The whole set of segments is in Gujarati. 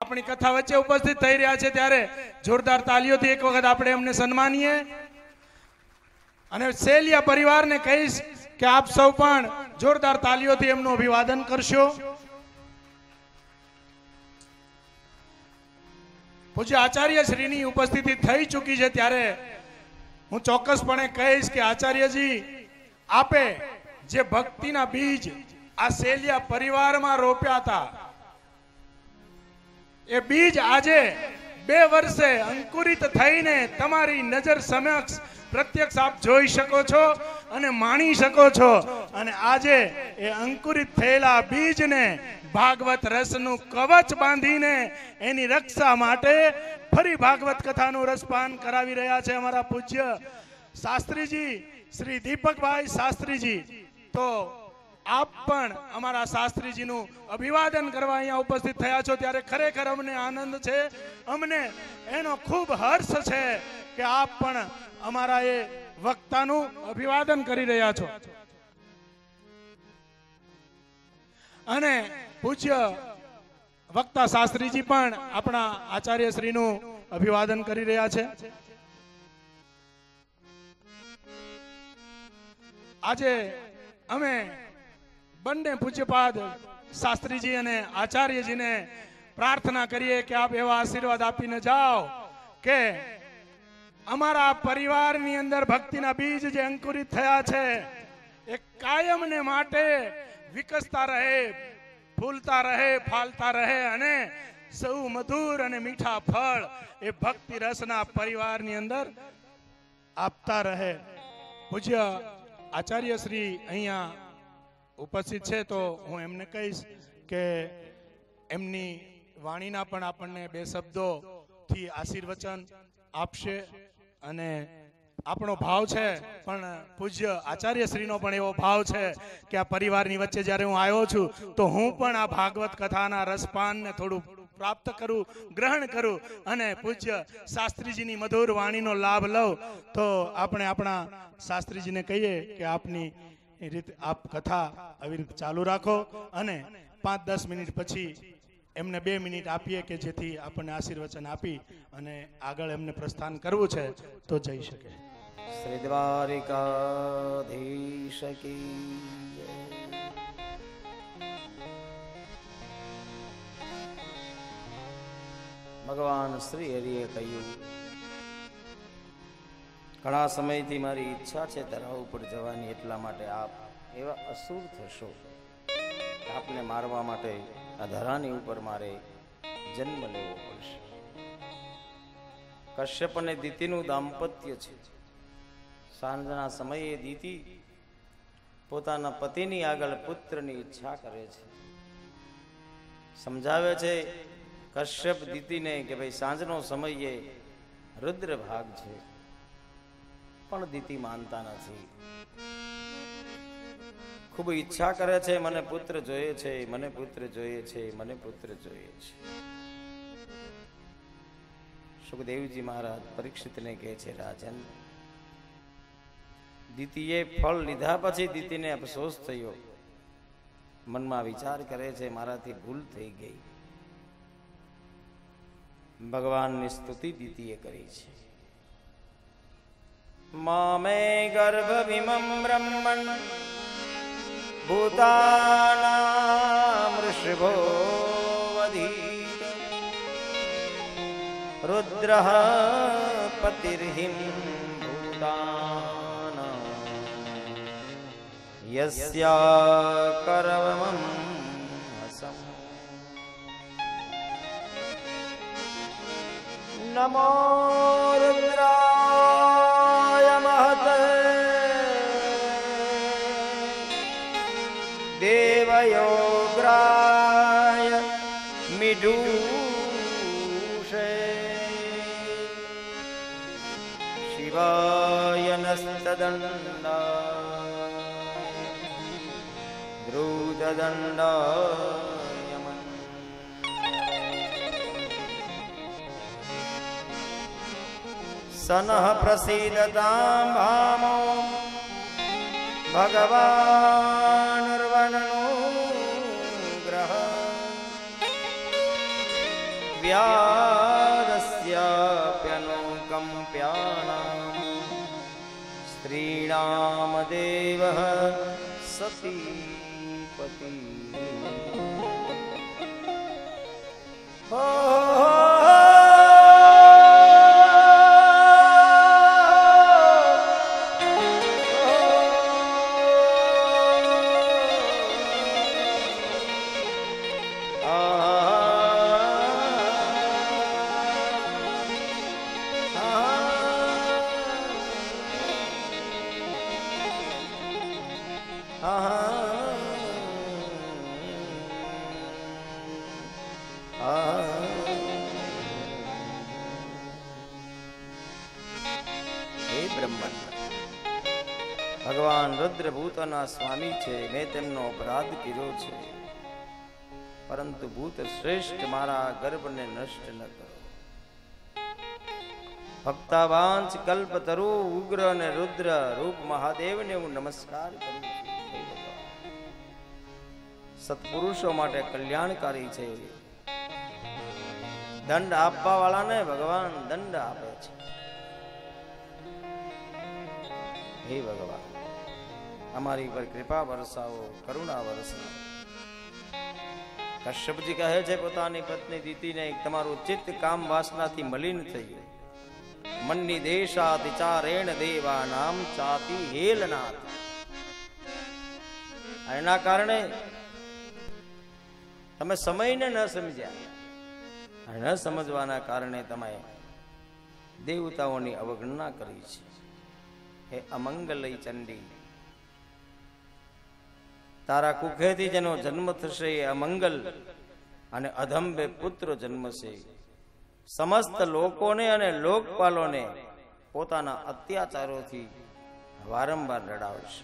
આપણી કથા વચ્ચે ઉપસ્થિત થઈ રહ્યા છે ત્યારે જોરદાર તાલીઓથી એક વખત આપણે એમને સન્માનીએ અને સેલિયા પરિવારને કહીશ કે આપ સૌ પણ જોરદાર તાલીઓથી એમનું અભિવાદન કરશો। પૂજ્ય આચાર્ય શ્રીની ઉપસ્થિતિ થઈ ચૂકી છે ત્યારે હું ચોક્કસપણે કહીશ કે આચાર્યજી આપે જે ભક્તિના બીજ આ સેલિયા પરિવારમાં રોપ્યા હતા એ બીજ આજે 2 વર્ષે અંકુરિત થઈને તમારી નજર સમક્ષ પ્રત્યક્ષ આપ જોઈ શકો છો અને માણી શકો છો અને આજે એ અંકુરિત થયેલા બીજને ભાગવત રસનું કવચ બાંધીને એની રક્ષા માટે ફરી ભાગવત કથાનું રસપાન કરાવી રહ્યા છે અમારા પૂજ્ય શાસ્ત્રીજી શ્રી દીપકભાઈ શાસ્ત્રીજી। તો આપ પણ અમારા શાસ્ત્રીજીનું અભિવાદન કરવા અહીંયા ઉપસ્થિત થયા છો ત્યારે ખરેખર અમને આનંદ છે, અમને એનો ખૂબ હર્ષ છે કે આપ પણ અમારા એ વક્તાનું અભિવાદન કરી રહ્યા છો અને પૂજ્ય વક્તા શાસ્ત્રીજી પણ આપણા આચાર્ય શ્રીનું અભિવાદન કરી રહ્યા છે। આજે અમે બંને પૂજ્યપાદ શાસ્ત્રીજી અને આચાર્યજીને પ્રાર્થના કરીએ કે આપ એવા આશીર્વાદ આપીને જાઓ કે અમારા પરિવારની અંદર ભક્તિના બીજ જે અંકુરિત થયા છે એ કાયમને માટે વિકસતા રહે, ફૂલતા રહે, ફાલતા રહે અને સૌ મધુર અને મીઠા ફળ એ ભક્તિ રસના પરિવારની અંદર આપતા રહે। પૂજ્ય આચાર્ય શ્રી અહીંયા ઉપસ્થિત છે તો હું એમને કહીશ કે એમની વાણીના પણ આપણને 2 શબ્દોથી આશીર્વચન આપશે અને આપણો ભાવ છે પણ પૂજ્ય આચાર્ય શ્રીનો પણ એવો ભાવ છે કે આ પરિવારની વચ્ચે જ્યારે હું આવ્યો છું તો હું પણ આ ભાગવત કથાના રસપાનને થોડું પ્રાપ્ત કરું, ગ્રહણ કરું અને પૂજ્ય શાસ્ત્રીજીની મધુર વાણીનો લાભ લઉં। તો આપણે આપણા શાસ્ત્રીજીને કહીએ કે આપની રીતે આપ કથા આવી રીતે ચાલુ રાખો અને 5-10 મિનિટ પછી એમને 2 મિનિટ આપીએ કે જેથી આપણને આશીર્વચન આપી અને આગળ એમને પ્રસ્થાન કરવું છે તો જઈ શકે। શ્રી દ્વારિકાધીશ કી ભગવાન શ્રી હરિએ કહ્યું, ઘણા સમયથી મારી ઈચ્છા છે તરાવ ઉપર જવાની, એટલા માટે આપ એવા અસુર થશો, આપને મારવા માટે આ ધરાની ઉપર મારે જન્મ લેવો પડશે। કશ્યપ અને દિતિનું દાંપત્ય છે। સાંજના સમયે દિતિ પોતાના પતિની આગળ પુત્રની ઈચ્છા કરે છે, સમજાવે છે કશ્યપ દિતિને કે ભાઈ સાંજનો સમય એ રુદ્ર ભાગ છે, પણ દિતિ માનતા નથી, ખૂબ ઈચ્છા કરે છે, મને પુત્ર જોઈએ છે, મને પુત્ર જોઈએ છે, મને પુત્ર જોઈએ છે। સુખદેવજી મહારાજ પરીક્ષિતને કહે છે, રાજન, દિતિએ ફળ લીધા પછી દિતિને અફસોસ થયો, મનમાં વિચાર કરે છે મારાથી ભૂલ થઈ ગઈ। ભગવાનની સ્તુતિ દિતિએ કરી છે, મામે ગર્ભવિમં બ્રહ્મણ ભૂતાનાં ઋષભો વધીત રુદ્રઃ પતિર્હિં ભૂતાનાં યસ્યા કરવમં હસં નમો રુદ્રાય મહતે દેવયોગ્રાય મિઢુષે શિવાય નસ્તદંડાય ધ્રુતદંડાય સનઃ પ્રસીદતાં ભામો ભગવાનુર્વનનો ગ્રહ व्यारस्याप्यनुकम्प्यानां स्त्रीणां देवः सतीपति ભગવાન રુદ્ર ભૂતોના સ્વામી છે. મેં તેમનો અપરાધ કર્યો છે, પરંતુ ભૂત શ્રેષ્ઠ મારા ગર્ભને નષ્ટ ન કરો. ભક્તાવાંચ કલ્પતરુ ઉગ્ર અને રુદ્ર રૂપ મહાદેવને હું નમસ્કાર કરું છું. સત્પુરુષો માટે કલ્યાણકારી છે. દંડ આપવા વાળાને ભગવાન દંડ આપે છે. હે ભગવાન, અમારી પર કૃપા વરસાવો, કરુણા વરસાવો. કશ્યપજી કહે છે પોતાની પત્ની દીતીને, તમારું ચિત્ત કામ વાસનાથી મલિન થયું. મનની દેશાતિચારેણ દેવા નામ ચાતી હેલનાથ. એના કારણે તમે સમયને ન સમજ્યા. ન સમજવાના કારણે તમે દેવતાઓની અવગણના કરી છે. હે અમંગલય ચંડી, તારા કુખેથી જેનો જન્મ થશે એ અમંગલ અને અધંબે પુત્ર જન્મશે. સમસ્ત લોકોને અને લોકપાલોને પોતાના અત્યાચારોથી વારંવાર રડાવશે.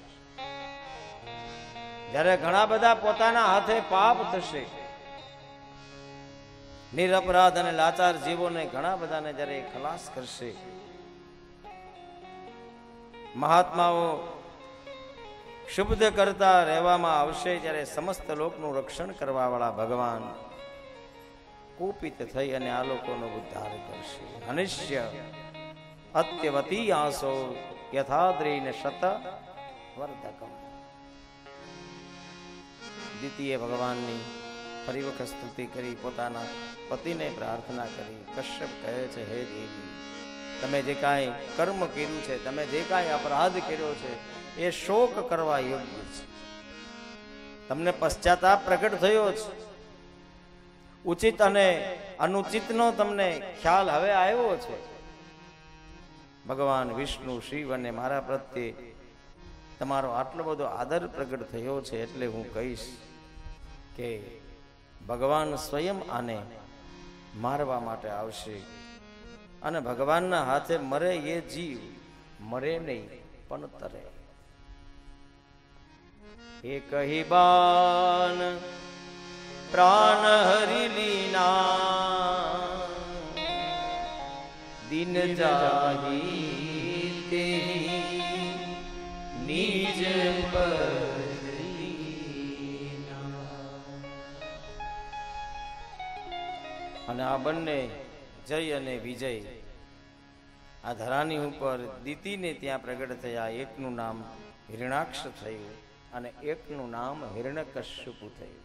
જ્યારે ઘણા બધા પોતાના હાથે પાપ થશે, નિરપરાધ અને લાચાર જીવોને ઘણા બધાને જ્યારે ખલાસ કરશે, મહાત્માઓ શુભ્ધ કરતા રહેવામાં આવશે, ત્યારે સમસ્ત લોકનું રક્ષણ કરવા વાળા ભગવાન કુપિત થઈ અને આ લોકોનો ઉદ્ધાર કરશે. અનિશ્ય અત્યવતી આસો યથાદ્રીન શત વર્ધકમ. દ્વિતીય ભગવાનની ફરી વખત સ્તુતિ કરી, પોતાના પતિને પ્રાર્થના કરી. કશ્યપ કહે છે, હે દેવી, તમે જે કાંઈ કર્મ કર્યું છે, તમે જે કાંઈ અપરાધ કર્યો છે, એ શોક કરવા યોગ્ય છે. તમને પશ્ચાતાપ પ્રગટ થયો છે. ઉચિત અને અનુચિતનો તમને ખ્યાલ હવે આવ્યો છે. ભગવાન વિષ્ણુ, શિવ અને મારા પ્રત્યે તમારો આટલો બધો આદર પ્રગટ થયો છે, એટલે હું કહીશ કે ભગવાન સ્વયં આને મારવા માટે આવશે. અને ભગવાનના હાથે મરે એ જીવ મરે નહીં પણ તરે. એ કહી બાન પ્રાણ હરી લીના, દિન જાહી તે નિજ અને આ બંને જય અને વિજય આ ધરાની ઉપર દીતીને ત્યાં પ્રગટ થયા. એકનું નામ હિરણાક્ષ થયું અને એકનું નામ હિરણ્યકશ્યપુ થયું.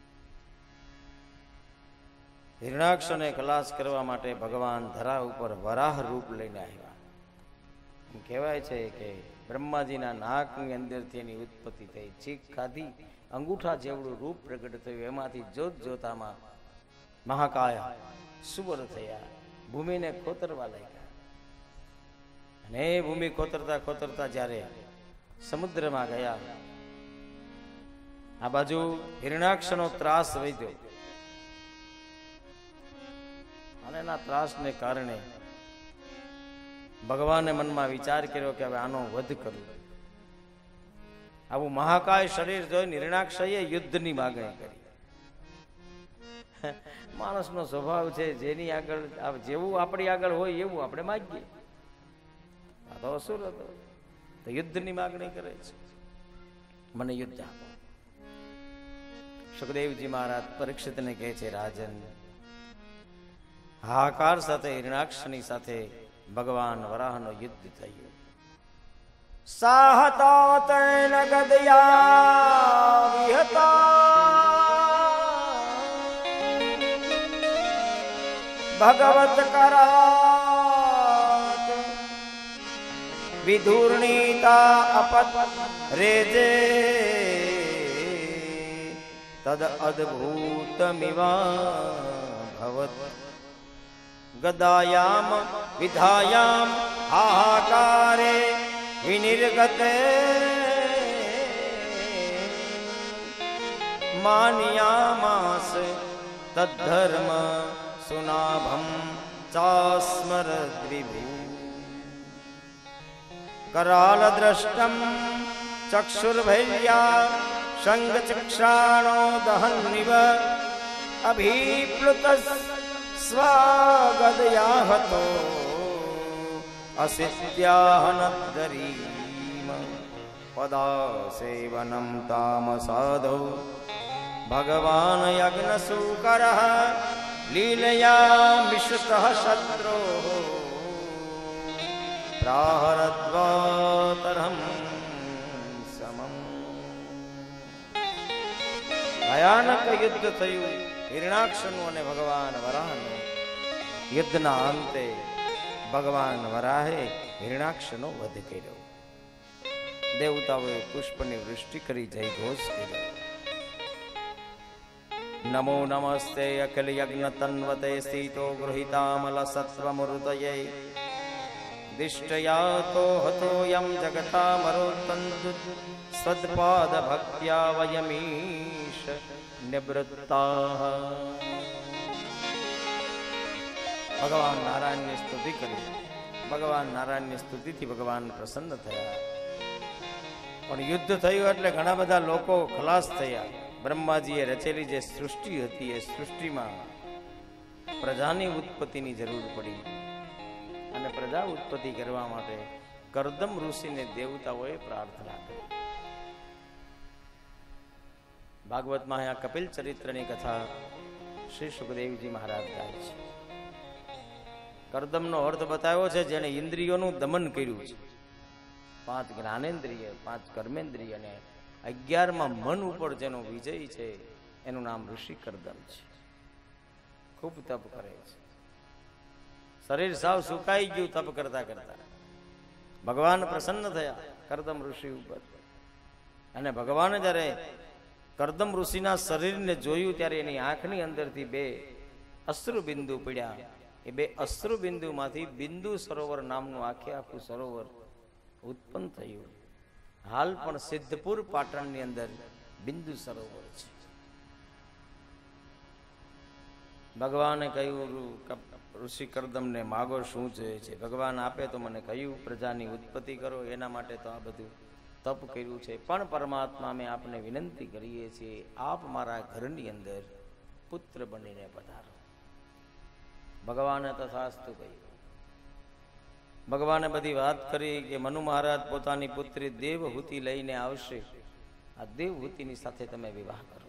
હિરણાક્ષને ખલાસ કરવા માટે ભગવાન ધરા ઉપર વરાહ રૂપ લઈને આવ્યા. એમ કહેવાય છે કે બ્રહ્માજીના નાકની અંદરથી એની ઉત્પત્તિ થઈ. ચીક ખાધી, અંગૂઠા જેવડું રૂપ પ્રગટ થયું. એમાંથી જોત જોતામાં મહાકાય સુવર થયા, ભૂમિને ખોતરવા લાગ્યા. અને એ ભૂમિ ખોતરતા ખોતરતા જ્યારે સમુદ્રમાં ગયા, આ બાજુ હિરણાક્ષનો ત્રાસ વધ્યો અને એના ત્રાસને કારણે ભગવાને મનમાં વિચાર કર્યો કે હવે આનો વધ કરું. આવું મહાકાય શરીર જોઈને હિરણાક્ષએ યુદ્ધની માગણી કરી. માણસનો સ્વભાવ છે, જેની આગળ જેવું આપણી આગળ હોય એવું આપણે માગીએ. આ તો અસુર હતો, તો યુદ્ધની માગણી કરે છે, મને યુદ્ધ આપો. સુખદેવજી મહારાજ પરીક્ષિતને કહે છે, રાજન હાહાકાર સાથે હિરણાક્ષની સાથે ભગવાન વરાહનો યુદ્ધ થયું. સાહતા તૈન ગદયા વિહતા ભગવત કરાત વિધૂર્ણિતા અપત રેજે તદ અદ્ભુતમિવા ભવત ગદાયામ વિધાયામ હાહાકારે વિનિર્ગતે માન્યામાસ તદ્ધર્મ સુનાભમ ચાસ્મરદ વિભુ કરાલ દ્રષ્ટમ ચક્ષુર્ભૈર્યા શંગચક્ષાણો દહન્નિવ અભિપ્લુત સ્વાગદયા હતો અસિત્યાહનદ્દરીમ પદાસેવનમ તામ સાધો ભગવાન યજ્ઞસૂકરઃ લીલયા મિશ્રતઃ શત્રો પ્રાહરદ્વાતરહં સમમ. ભયાનક યુદ્ધ થયું હિરણાક્ષનું અને ભગવાન વરાહનું. યુદ્ધના અંતે ભગવાન વરાહે હિરણાક્ષનો વધ કર્યો. દેવતાઓએ પુષ્પની વૃષ્ટિ કરી જય ઘોષ કર્યો. નમો નમસ્તે અખિલ યજ્ઞ તન્વતે સ્થિતો ગૃહિતામલ સત્વમૃતયે દિષ્ટયાતો હતો યમ જગતામરોતંતુ સદપાદ ભક્ત્યા વયમીશ નિવૃત્તાઃ. ભગવાન નારાયણની સ્તુતિ કરી. ભગવાન નારાયણની સ્તુતિથી ભગવાન પ્રસન્ન થયા. પણ યુદ્ધ થયું એટલે ઘણા બધા લોકો ખલાસ થયા. બ્રહ્માજીએ રચેલી જે સૃષ્ટિ હતી એ સૃષ્ટિમાં પ્રજાની ઉત્પત્તિની જરૂર પડી અને પ્રજા ઉત્પત્તિ કરવા માટે કરદમ ઋષિને દેવતાઓએ પ્રાર્થના કરી. ભાગવતમાં અહીંયા કપિલ ચરિત્રની કથા શ્રી સુખદેવજી મહારાજ ગાય છે. કરદમનો અર્થ બતાવ્યો છે જેને ઇન્દ્રિયોનું દમન કર્યું છે. 5 જ્ઞાનેન્દ્રિય, 5 કર્મેન્દ્રિય અને 11માં મન ઉપર જેનો વિજય છે એનું નામ ઋષિ કરદમ છે. ખૂબ તપ કરે છે. શરીર સાવ સુકાઈ ગયું તપ કરતા કરતા. ભગવાન પ્રસન્ન થયા કરદમ ઋષિ ઉપર. અને ભગવાને જ્યારે કરદમ ઋષિના શરીરને જોયું ત્યારે એની આંખની અંદરથી 2 અશ્રુ બિંદુ પડ્યા. એ 2 અશ્રુ બિંદુમાંથી બિંદુ સરોવર નામનું આખું સરોવર ઉત્પન્ન થયું. હાલ પણ સિદ્ધપુર પાટણની અંદર બિંદુ સરોવર છે. ભગવાને કહ્યું ઋષિ કરદમને માગો શું જોઈએ છે. ભગવાન આપે તો મને કહ્યું પ્રજાની ઉત્પત્તિ કરો, એના માટે તો આ બધું તપ કર્યું છે. પણ પરમાત્મા અમે આપને વિનંતી કરીએ છીએ આપ મારા ઘરની અંદર પુત્ર બનીને પધારો. ભગવાને તથાસ્તુ કહ્યું. ભગવાને બધી વાત કરી કે મનુ મહારાજ પોતાની પુત્રી દેવહૂતિ લઈને આવશે. આ દેવહૂતિની સાથે તમે વિવાહ કરો.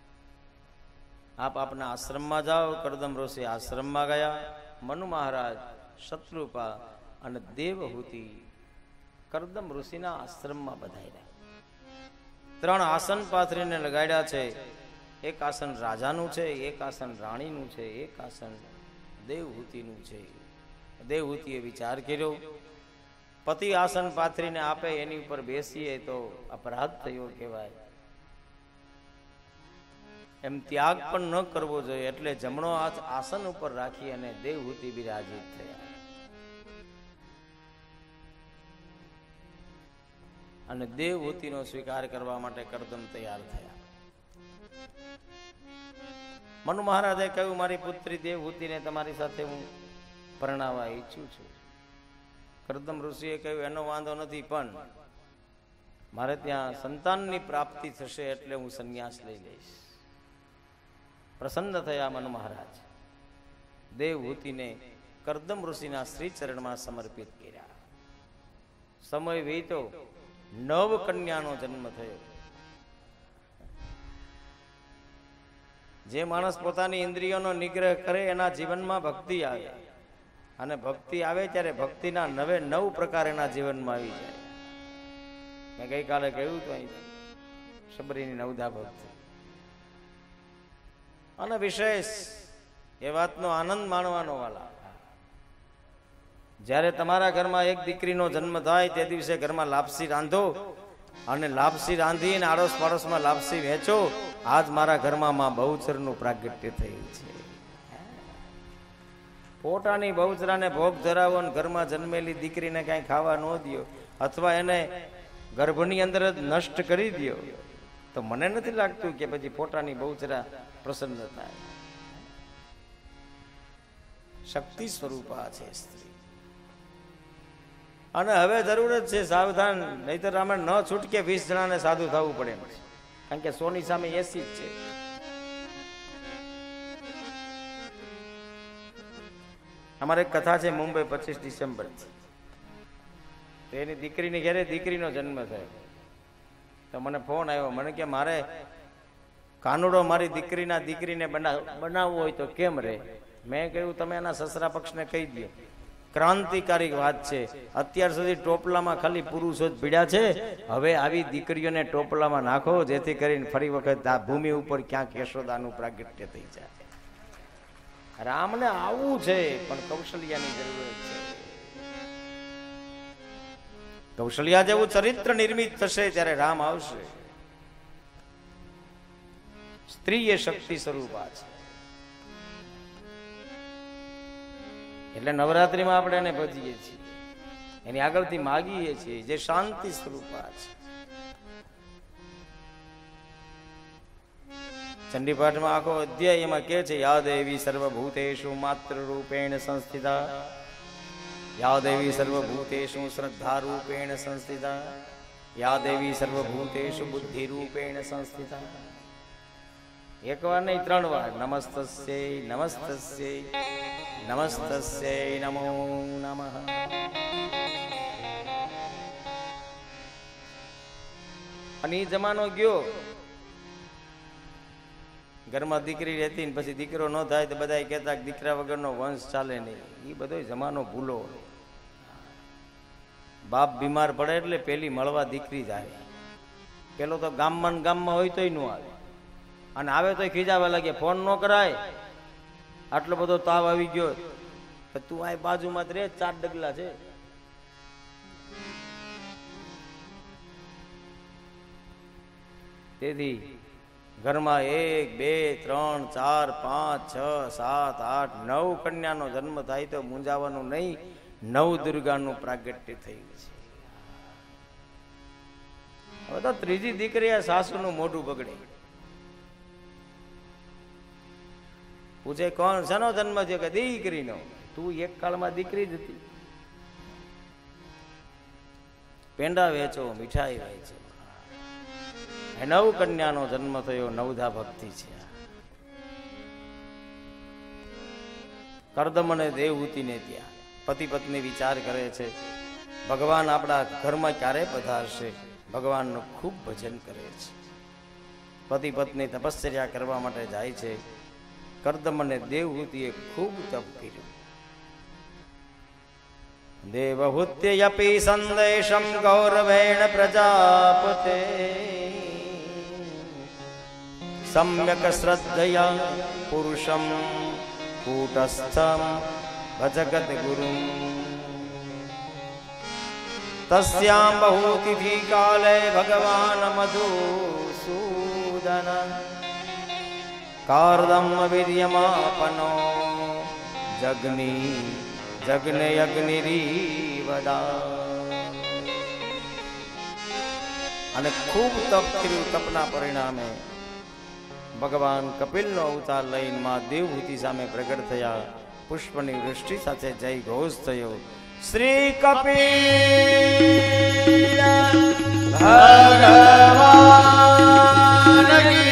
આપ આપના આશ્રમમાં જાઓ. કરદમ ઋષિ આશ્રમમાં ગયા. મનુ મહારાજ, શત્રુપા અને દેવહૂતિ કરદમ ઋષિના આશ્રમમાં બધાયા. 3 આસન પાથરીને લગાડ્યા છે. એક આસન રાજાનું છે, એક આસન રાણીનું છે, એક આસન દેવહૂતિનું છે. દેવહૂતિએ વિચાર કર્યો પતિ આસન પાથરીને આપે એની ઉપર બેસીએ તો અપરાધ થયો કહેવાય. એમ ત્યાગ પણ ન કરવો જોઈએ. એટલે જમણો હાથ આસન ઉપર રાખી અને દેવહૂતિ બિરાજિત થયા. અને દેવહૂતિનો સ્વીકાર કરવા માટે કરદમ તૈયાર થયા. મનુ મહારાજે કહ્યું મારી પુત્રી દેવહૂતિને તમારી સાથે હું પરણાવવા ઈચ્છું છું. કરદમ ઋષિએ કહ્યું એનો વાંધો નથી, પણ મારે ત્યાં સંતાનની પ્રાપ્તિ થશે એટલે હું સંન્યાસ લઈ લઈશ. પ્રસન્ન થયા મનુ મહારાજ. દેવહૂતિને કરદમ ઋષિના શ્રી ચરણમાં સમર્પિત કર્યા. સમય વીતો 9 કન્યાનો જન્મ થયો. જે માણસ પોતાની ઇન્દ્રિયોનો નિગ્રહ કરે એના જીવનમાં ભક્તિ આવે, અને ભક્તિ આવે ત્યારે ભક્તિના 9 પ્રકાર એના જીવનમાં આવી જાય. મેં ગઈકાલે કહ્યું હતું અહીં શબરીની નવધા ભક્તિ. અને વિશેષ એ વાતનો આનંદ માણવાનો વાલા, જ્યારે તમારા ઘરમાં એક દીકરીનો જન્મ થાય તે દિવસે ઘરમાં લાપસી રાંધો, અને લાપસી રાંધીને આડોશ પાડોશમાં લાપસી વેચો. આજ મારા ઘરમાં માં બહુચરનું પ્રાગટ્ય થયું છે. પોતાની બહુચરાને ભોગ ધરાવો અને ઘરમાં જન્મેલી દીકરીને કાંઈ ખાવા ન દો, અથવા એને ગર્ભની અંદર જ નષ્ટ કરી દો, તો મને નથી લાગતું કે પછી પોતાની બહુચરા પ્રસન્ન થાય. શક્તિ સ્વરૂપા છે સ્ત્રી. અને હવે જરૂર જ છે સાવધાન, નહીતર અમે ન છૂટકે 20 જણાને સાધુ થવું પડે એમ છે. કારણ કે 100 ની સામે 80 જ છે. અમારે એક કથા છે મુંબઈ 25 ડિસેમ્બર, એની દીકરીની ઘરે દીકરીનો જન્મ થયો. તો મને ફોન આવ્યો, મને કે મારે કાનુડો મારી દીકરીને બનાવવો હોય તો કેમ રે? મેં કહ્યું તમે એના સસરા પક્ષને કહી દો. ક્રાંતિકારી વાત છે. અત્યાર સુધી ટોપલામાં ખાલી પુરુષો જ ભીડ્યા છે, હવે આવી દીકરીઓને ટોપલામાં નાખો, જેથી કરીને ફરી વખત આ ભૂમિ ઉપર ક્યાંક યશોદાનું પ્રાગટ્ય થઈ જાય. રામને આવવું છે, પણ કૌશલ્યાની જરૂર છે. કૌશલ્યા જેવું ચરિત્ર નિર્મિત થશે ત્યારે રામ આવશે. સ્ત્રી એ શક્તિ સ્વરૂપા છે. એટલે નવરાત્રીમાં આપણે એને ભજીએ છીએ, એની આગળથી માગીએ છીએ, જે શાંતિ સ્વરૂપા છે. ચંડીપાઠમાં આખો અધ્યાય એમાં કે છે, યા દેવી સર્વભૂતેષુ માત્ર રૂપેણ સંસ્થિતા, યા દેવી સર્વભૂતેષુ શ્રદ્ધા રૂપેણ સંસ્થિતા, યા દેવી સર્વભૂતેષુ બુદ્ધિ રૂપેણ સંસ્થિતા. એક વાર નહીં 3 વાર. નમસ્તસ્યૈ નમસ્તસ્યૈ નમસ્તસ્યૈ નમો નમઃ. અને એ જમાનો ગયો, ઘરમાં દીકરી રહેતી ને પછી દીકરો ન થાય તો બધા કહેતા દીકરા વગરનો વંશ ચાલે નહીં. એ બધો જમાનો ભૂલો. બાપ બીમાર પડે એટલે પેલી મળવા દીકરી જાય. પેલો તો ગામમાં હોય તોય ન આવે, અને આવે તો ખીજાવા લાગે, ફોન ન કરાય, આટલો બધો તાવ આવી ગયો, તું આ બાજુમાં જ રે, 4 ડગલા છે. તેથી ઘરમાં 1 2 3 4 5 6 7 8 9 કન્યાનો જન્મ થાય તો મૂંઝાવાનું નહીં. 9 દુર્ગાનું પ્રાગટ્ય થયું છે. હવે તો 3જી દીકરી સાસુનું મોઢું બગડે. પૂછે કોણ શાનો જન્મ થયો? કે દીકરીનો. તું એક કાળમાં દીકરી જ હતી. પેંડા વેચો, મીઠાઈ વેચો. 9 કન્યાનો જન્મ થયો. નવધા ભક્તિ છે. કરદમ અને દેવહૂતિને ત્યાં પતિ પત્ની વિચાર કરે છે, ભગવાન આપણા ઘરમાં ક્યારે પધારશે? ભગવાનનું ખૂબ ભજન કરે છે. પતિ પત્ની તપશ્ચર્યા કરવા માટે જાય છે. કરદમ અને દેવહૂતિએ ખૂબ તપ કર્યું. દેવહૂત્યપી સંદેશમ ગૌરવેણ પ્રજાપતે સમ્યક શ્રદ્ધયા પુરુષમ કૂટસ્થમ ભજગત ગુરુમ તસ્યામ બહુતિથિ કાલે ભગવાન મધુસૂદન કાર્દમ વીર્યમાપનો જગ્ને અગ્નિરીવદા. અને ખૂબ તપ કર્યું. તપના પરિણામે ભગવાન કપિલનો અવતાર લઈને માં દેવહૂતિ સામે પ્રગટ થયા. પુષ્પની વૃષ્ટિ સાથે જય ઘોષ થયો. શ્રી કપિલ ભગવાન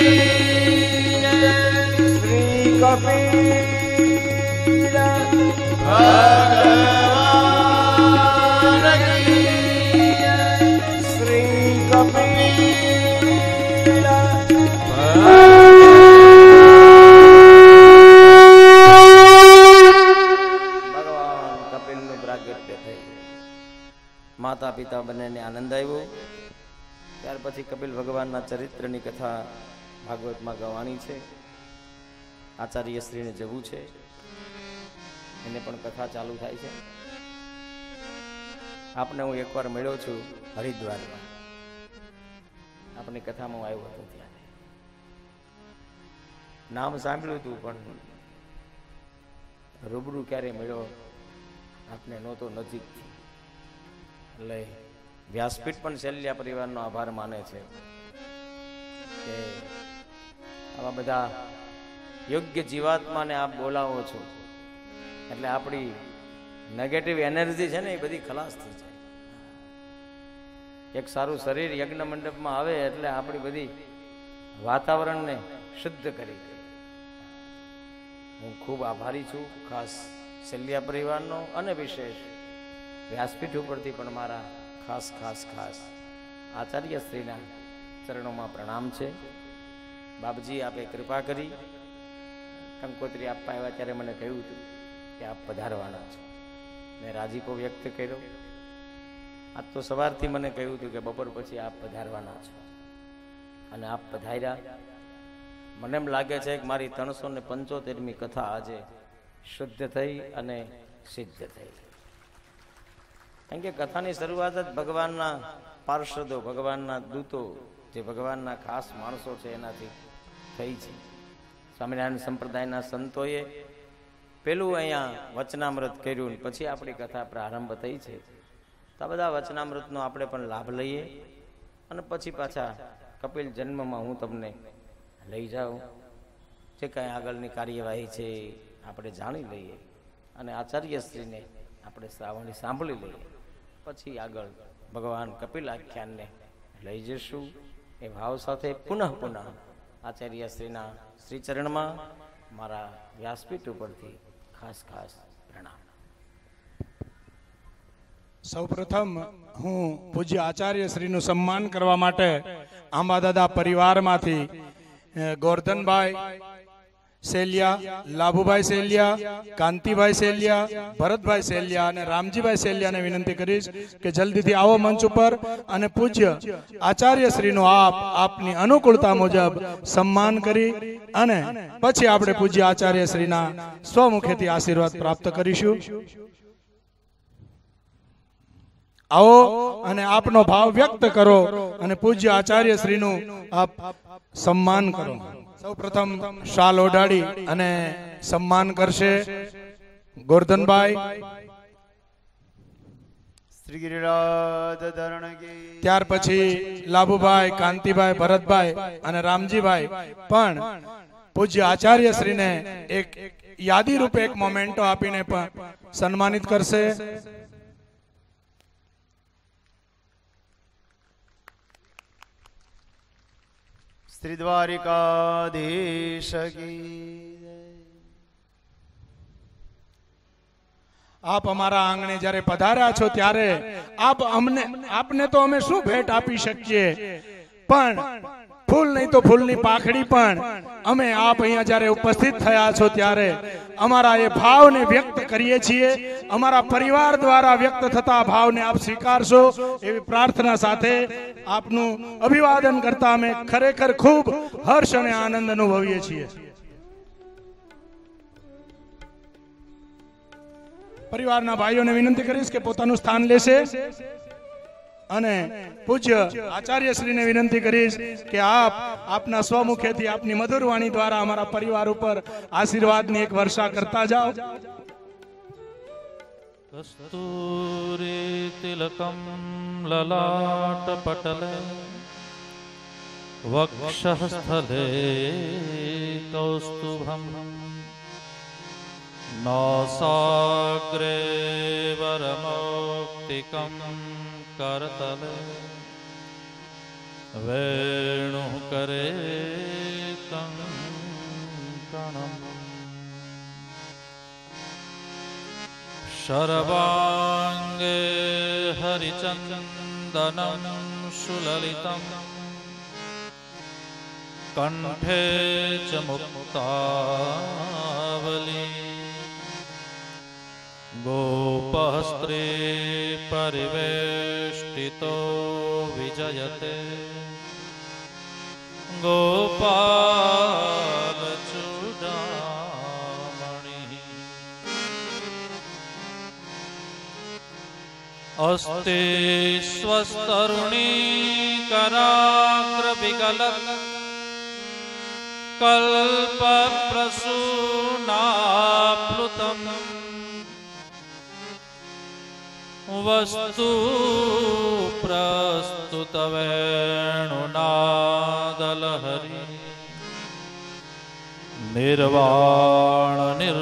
શ્રી કપિલ ભગવાન શ્રી કપિલ ભગવાન માતા પિતા બંનેને આનંદ આવ્યો. ત્યાર પછી કપિલ ભગવાનના ચરિત્રની કથા ભાગવતમાં ગવાની છે. આચાર્ય શ્રીને જવું છે, એને પણ કથા ચાલુ થાય છે. આપને હું એકવાર મળ્યો છું હરિદ્વારમાં, આપની કથામાં હું આવ્યો હતો. ત્યારે નામ સાંભળ્યું હતું પણ રૂબરૂ ક્યારે મળ્યો આપને નહોતો નજીકથી. એટલે વ્યાસપીઠ પણ શૈલ્યા પરિવારનો આભાર માને છે કે આવા બધા યોગ્ય જીવાત્માને આપ બોલાવો છો એટલે આપણી નેગેટિવ એનર્જી છે ને એ બધી ખલાસ થઈ જાય. એક સારું શરીર યજ્ઞ મંડપમાં આવે એટલે આપણી બધી વાતાવરણને શુદ્ધ કરી દે. હું ખૂબ આભારી છું ખાસ શૈલ્યા પરિવારનો અને વિશેષ વ્યાસપીઠ ઉપરથી પણ મારા ખાસ ખાસ ખાસ આચાર્ય શ્રીના ચરણોમાં પ્રણામ છે. બાપજી આપે કૃપા કરી કંકોત્રી આપવા આવ્યા ત્યારે મને કહ્યું હતું કે આપ પધારવાના છો. મેં રાજીપો વ્યક્ત કર્યો. આજ તો સવારથી મને કહ્યું હતું કે બપોર પછી આપ પધારવાના છો અને આપ પધાર્યા. મને એમ લાગે છે કે મારી 375મી કથા આજે શુદ્ધ થઈ અને સિદ્ધ થઈ. કારણ કે કથાની શરૂઆત જ ભગવાનના પાર્ષદો, ભગવાનના દૂતો, જે ભગવાનના ખાસ માણસો છે એનાથી થઈ છે. સ્વામિનારાયણ સંપ્રદાયના સંતોએ પેલું અહીંયા વચનામૃત કર્યું, પછી આપણી કથા પ્રારંભ થઈ છે. તો આ બધા વચનામૃતનો આપણે પણ લાભ લઈએ અને પછી પાછા કપિલ જન્મમાં હું તમને લઈ જાઉં. જે કાંઈ આગળની કાર્યવાહી છે આપણે જાણી લઈએ અને આચાર્યશ્રીને આપણે શ્રાવણી સાંભળી લઈએ. પછી આગળ ભગવાન કપિલ આખ્યાનને લઈ જશું. એ ભાવ સાથે પુનઃ પુનઃ આચાર્યશ્રીના શ્રીચરણમાં મારા વ્યાસપીઠ ઉપરથી ખાસ ખાસ પ્રણામ. સૌપ્રથમ હું પૂજ્ય આચાર્ય શ્રીનું સન્માન કરવા માટે આંબાદાદા પરિવારમાંથી ગોરધનભાઈ સેલિયા, લાભુભાઈ સેલિયા, કાંતિભાઈ સેલિયા, ભરતભાઈ સેલિયા અને રામજીભાઈ સેલિયાને વિનંતી કરીશ કે જલ્દીથી આવો મંચ ઉપર અને પૂજ્ય આચાર્ય શ્રીનું આપની અનુકૂળતા મુજબ સન્માન કરી અને પછી આપણે પૂજ્ય આચાર્ય શ્રીના સ્વમુખેથી આશીર્વાદ પ્રાપ્ત કરીશું. આવો અને આપનો ભાવ વ્યક્ત કરો અને પૂજ્ય આચાર્ય શ્રીનું આપ સન્માન કરો. સૌ પ્રથમ શાલ ઓઢાડી અને સન્માન કરશે ગોરધનભાઈ. ત્યાર પછી લાભુભાઈ, કાંતિભાઈ, ભરતભાઈ અને રામજીભાઈ પણ પૂજ્ય આચાર્ય શ્રીને એક યાદી રૂપે એક મોમેન્ટો આપીને પણ સન્માનિત કરશે. શ્રી દ્વારિકાધીશ કી. આપ અમારા આંગણે જ્યારે પધાર્યા છો ત્યારે આપને તો અમે શું ભેટ આપી શકીએ, પણ ફૂલ નહીં તો ફૂલની પાખડી પણ અમે આપ અહીંયા જ્યારે ઉપસ્થિત થયા છો ત્યારે અમારા એ ભાવને વ્યક્ત કરીએ છીએ. અમારા પરિવાર દ્વારા વ્યક્ત થતા ભાવને આપ સ્વીકારશો એવી પ્રાર્થના સાથે આપનું અભિવાદન કરતા અમે ખરેખર ખૂબ હર્ષ અને આનંદ અનુભવીએ છીએ. પરિવારના ભાઈઓને વિનંતી કરીશ કે પોતાનું સ્થાન લેશે અને પૂજ્ય આચાર્ય શ્રીને વિનંતી કરીશ કે આપના સ્વમુખેથી આપની મધુર વાણી દ્વારા અમારા પરિવાર ઉપર આશીર્વાદની એક વર્ષા કરતા જાઓ. કસ્તુરી તિલકમ લલાટ પટલે વક્ષસ્થલે કૌસ્તુભમ નાસાગ્રે વરમૌક્તિકમ કરતલે વેણુકરે કંકણમ શર્વાંગે હરિચંદનમ સુલલિતમ કંઠે ચ મુક્તાવલી ગોપસ્ત્રી પરિવેશ વેષ્ટિતો વિજયતે ગોપાલ ચૂડામણિ અસ્તે સ્વસ્તરુણી કરાગ્ર વિગલત કલ્પ પ્રસૂનાપ્લુતમ વસ્તુ પ્રસ્તુત વેણુનાદલહરી નિર્વાણ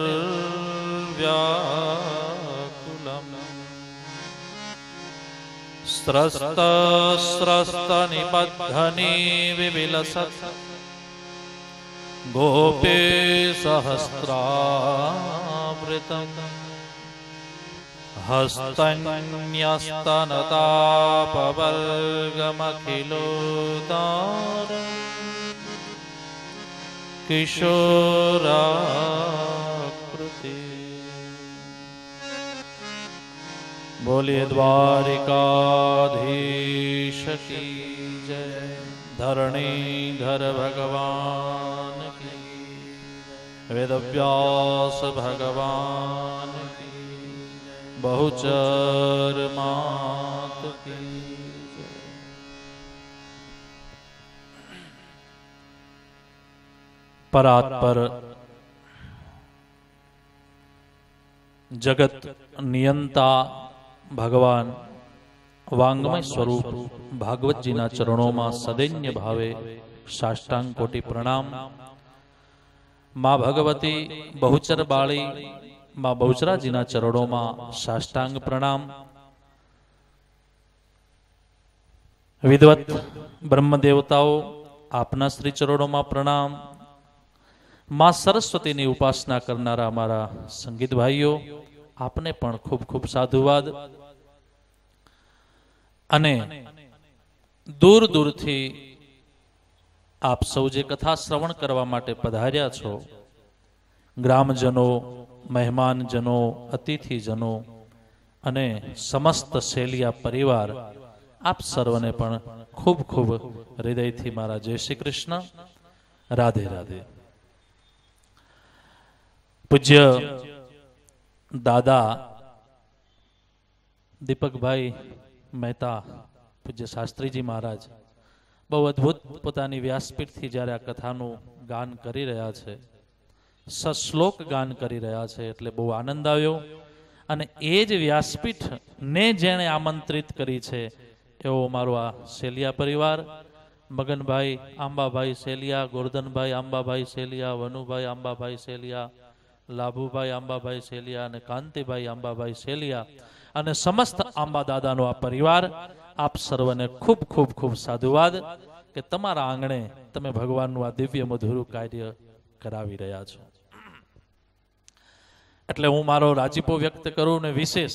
નિર્વ્યાકુલમ સ્રસ્ત સ્રસ્ત નિબદ્ધની વિવિલસત ગોપે સહસ્રાવૃતમ હસ્તન્યસ્તનતાપવર્ગમખિલોદાર કિશોરાકૃતિ બોલીએ દ્વારિકાધીશ કી જય ધરણીધર ભગવાન કી વેદવ્યાસ ભગવાન बहुचर मात की परात्पर जगत नियंता भगवान वांगमय स्वरूप भागवत जी ना चरणों में सदैन्य भावे साष्टांग कोटि प्रणाम। मां भगवती बहुचर बाળી मां बहुचराजीना चरणों में साष्टांग प्रणाम। विद्वत ब्रह्म देवताओं आपना श्री चरणों में प्रणाम। मां सरस्वती की उपासना करनारा अमारा संगीत भाईओ आपने पण खूब खूब साधुवाद। अने दूर दूर थी आप सौ जे कथा श्रवण करवा माटे पधार्या छो, ग्रामजनों, मेहमानजनों, अतिथिजनों अने समस्त सेलिया परिवार आप सर्वने पण खूब खूब हृदयथी मारा जय श्री कृष्ण, राधे राधे। पूज्य दादा दीपक भाई मेहता पूज्य शास्त्रीजी महाराज बहु अद्भुत पोतानी व्यासपीठ थी ज्यारे आ कथानु गान करी रह्या छे, सश्लोक गान करी रह्या छे एटले बहु आनंद आव्यो। अने ए ज व्यासपीठ ने जेणे आमंत्रित करी छे एवो मारो आ सेलिया परिवार, मगनभाई आंबाभाई सेलिया, गोरधनभाई आंबाभाई सेलिया, वनुभाई आंबाभाई सेलिया, लाभुभाई आंबाभाई सेलिया अने कांतिभाई आंबाभाई सेलिया अने समस्त आंबा दादानो आ परिवार आप सर्वने खूब खूब खूब साधुवाद के तमारा आंगणे तमे भगवाननुं आ दिव्य मधुर कार्य करावी रह्या छो। એટલે હું મારો રાજીપો વ્યક્ત કરું ને વિશેષ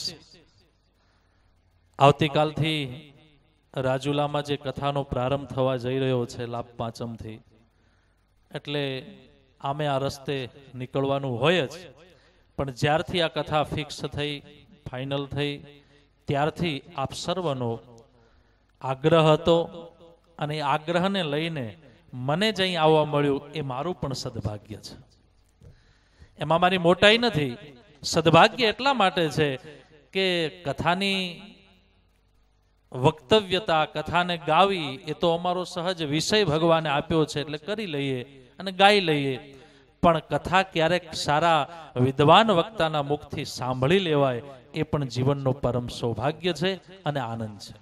આવતીકાલથી રાજુલામાં જે કથાનો પ્રારંભ થવા જઈ રહ્યો છે લાભ પાંચમથી, એટલે આમે આ રસ્તે નીકળવાનું હોય જ, પણ જ્યારથી આ કથા ફિક્સ થઈ, ફાઇનલ થઈ, ત્યારથી આપ સર્વનો આગ્રહ હતો અને આગ્રહને લઈને મને જ અહીં આવવા મળ્યું એ મારું પણ સદભાગ્ય છે। એમાં મારી મોટાઈ નથી, સદભાગ્ય એટલા માટે છે કે કથાની વક્તવ્યતા, કથાને ગાવી એ તો અમારો સહજ વિષય ભગવાને આપ્યો છે એટલે કરી લઈએ અને ગાઈ લઈએ, પણ કથા ક્યારેક સારા વિદ્વાન વક્તાના મુખથી સાંભળી લેવાય એ પણ જીવનનો પરમ સૌભાગ્ય છે અને આનંદ છે।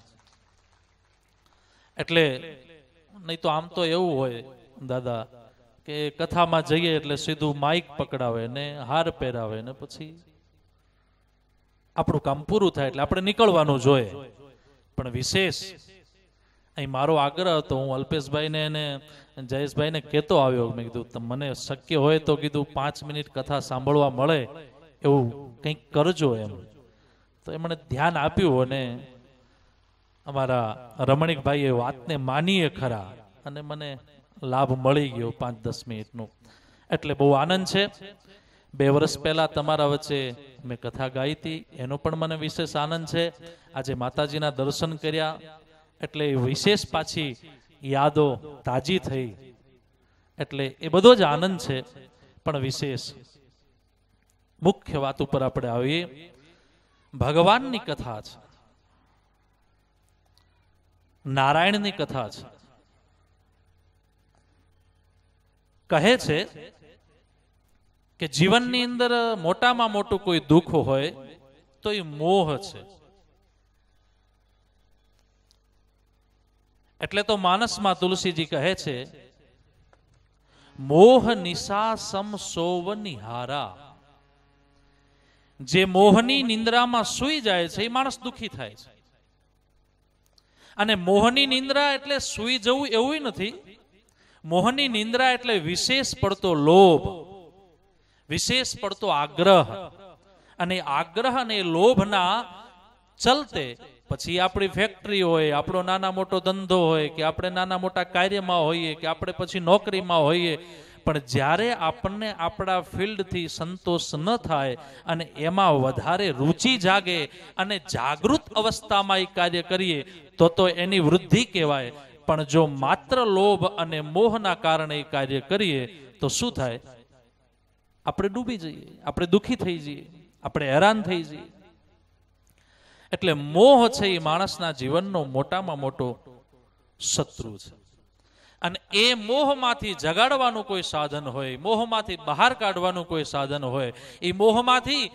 એટલે નહીં તો આમ તો એવું હોય દાદા કે કથામાં જઈએ એટલે સીધું માઇક પકડાવે ને હાર પહેરાવે ને પછી આપણું કામ પૂરું થાય એટલે આપણે નીકળવાનું જોઈએ। પણ વિશેષ અહીં મારો આગ્રહ હતો, હું અલ્પેશભાઈને અને જયેશભાઈને કહેતો આવ્યો, મેં કીધું મને શક્ય હોય તો કીધું 5 મિનિટ કથા સાંભળવા મળે એવું કંઈક કરજો એમ, તો એ મને ધ્યાન આપ્યું અને અમારા રમણીકભાઈએ વાતને માનીએ ખરા અને મને લાભ મળી ગયો 5-10 મિનિટનો, એટલે બહુ આનંદ છે। 2 વર્ષ પહેલા તમારા વચ્ચે મેં કથા ગાઈ હતી, એનો પણ મને વિશેષ આનંદ છે. આજે માતાજીના દર્શન કર્યા એટલે વિશેષ પાછી યાદો તાજી થઈ, એટલે એ બધો જ આનંદ છે. પણ વિશેષ મુખ્ય વાત ઉપર આપણે આવીએ. ભગવાનની કથા છે, નારાયણની કથા છે. કહે છે કે જીવનની અંદર મોટામાં મોટું કોઈ દુઃખ હોય તો એ મોહ છે. એટલે તો માનસમાં તુલસીજી કહે છે, મોહ નિશા સમ સોવ નિહારા. જે મોહની નિંદ્રામાં સૂઈ જાય છે એ માણસ દુઃખી થાય છે. અને મોહની નિંદ્રા એટલે સૂઈ જવું એવું નથી. મોહની નિંદ્રા એટલે વિશેષ પડતો લોભ, વિશેષ પડતો આગ્રહ, અને આગ્રહ અને લોભના ચલતે પછી આપણી ફેક્ટરી હોય, આપણો નાના મોટો ધંધો હોય, કે આપણે નાના મોટા કાર્યમાં હોઈએ, કે આપણે પછી નોકરીમાં હોઈએ, પણ જ્યારે આપણને આપણા ફિલ્ડથી સંતોષ ન થાય અને એમાં વધારે રુચિ જાગે અને જાગૃત અવસ્થામાં એ કાર્ય કરીએ તો એની વૃદ્ધિ કહેવાય. પણ જો માત્ર લોભ અને મોહના કારણે એ કાર્ય કરીએ તો શું થાય? આપણે ડૂબી જઈએ, આપણે દુઃખી થઈ જઈએ, આપણે હેરાન થઈ જઈએ. એટલે મોહ છે એ માણસના જીવનનો મોટામાં મોટો શત્રુ છે. અને એ મોહમાંથી જગાડવાનું કોઈ સાધન હોય, મોહમાંથી બહાર કાઢવાનું કોઈ સાધન હોય, એ મોહમાંથી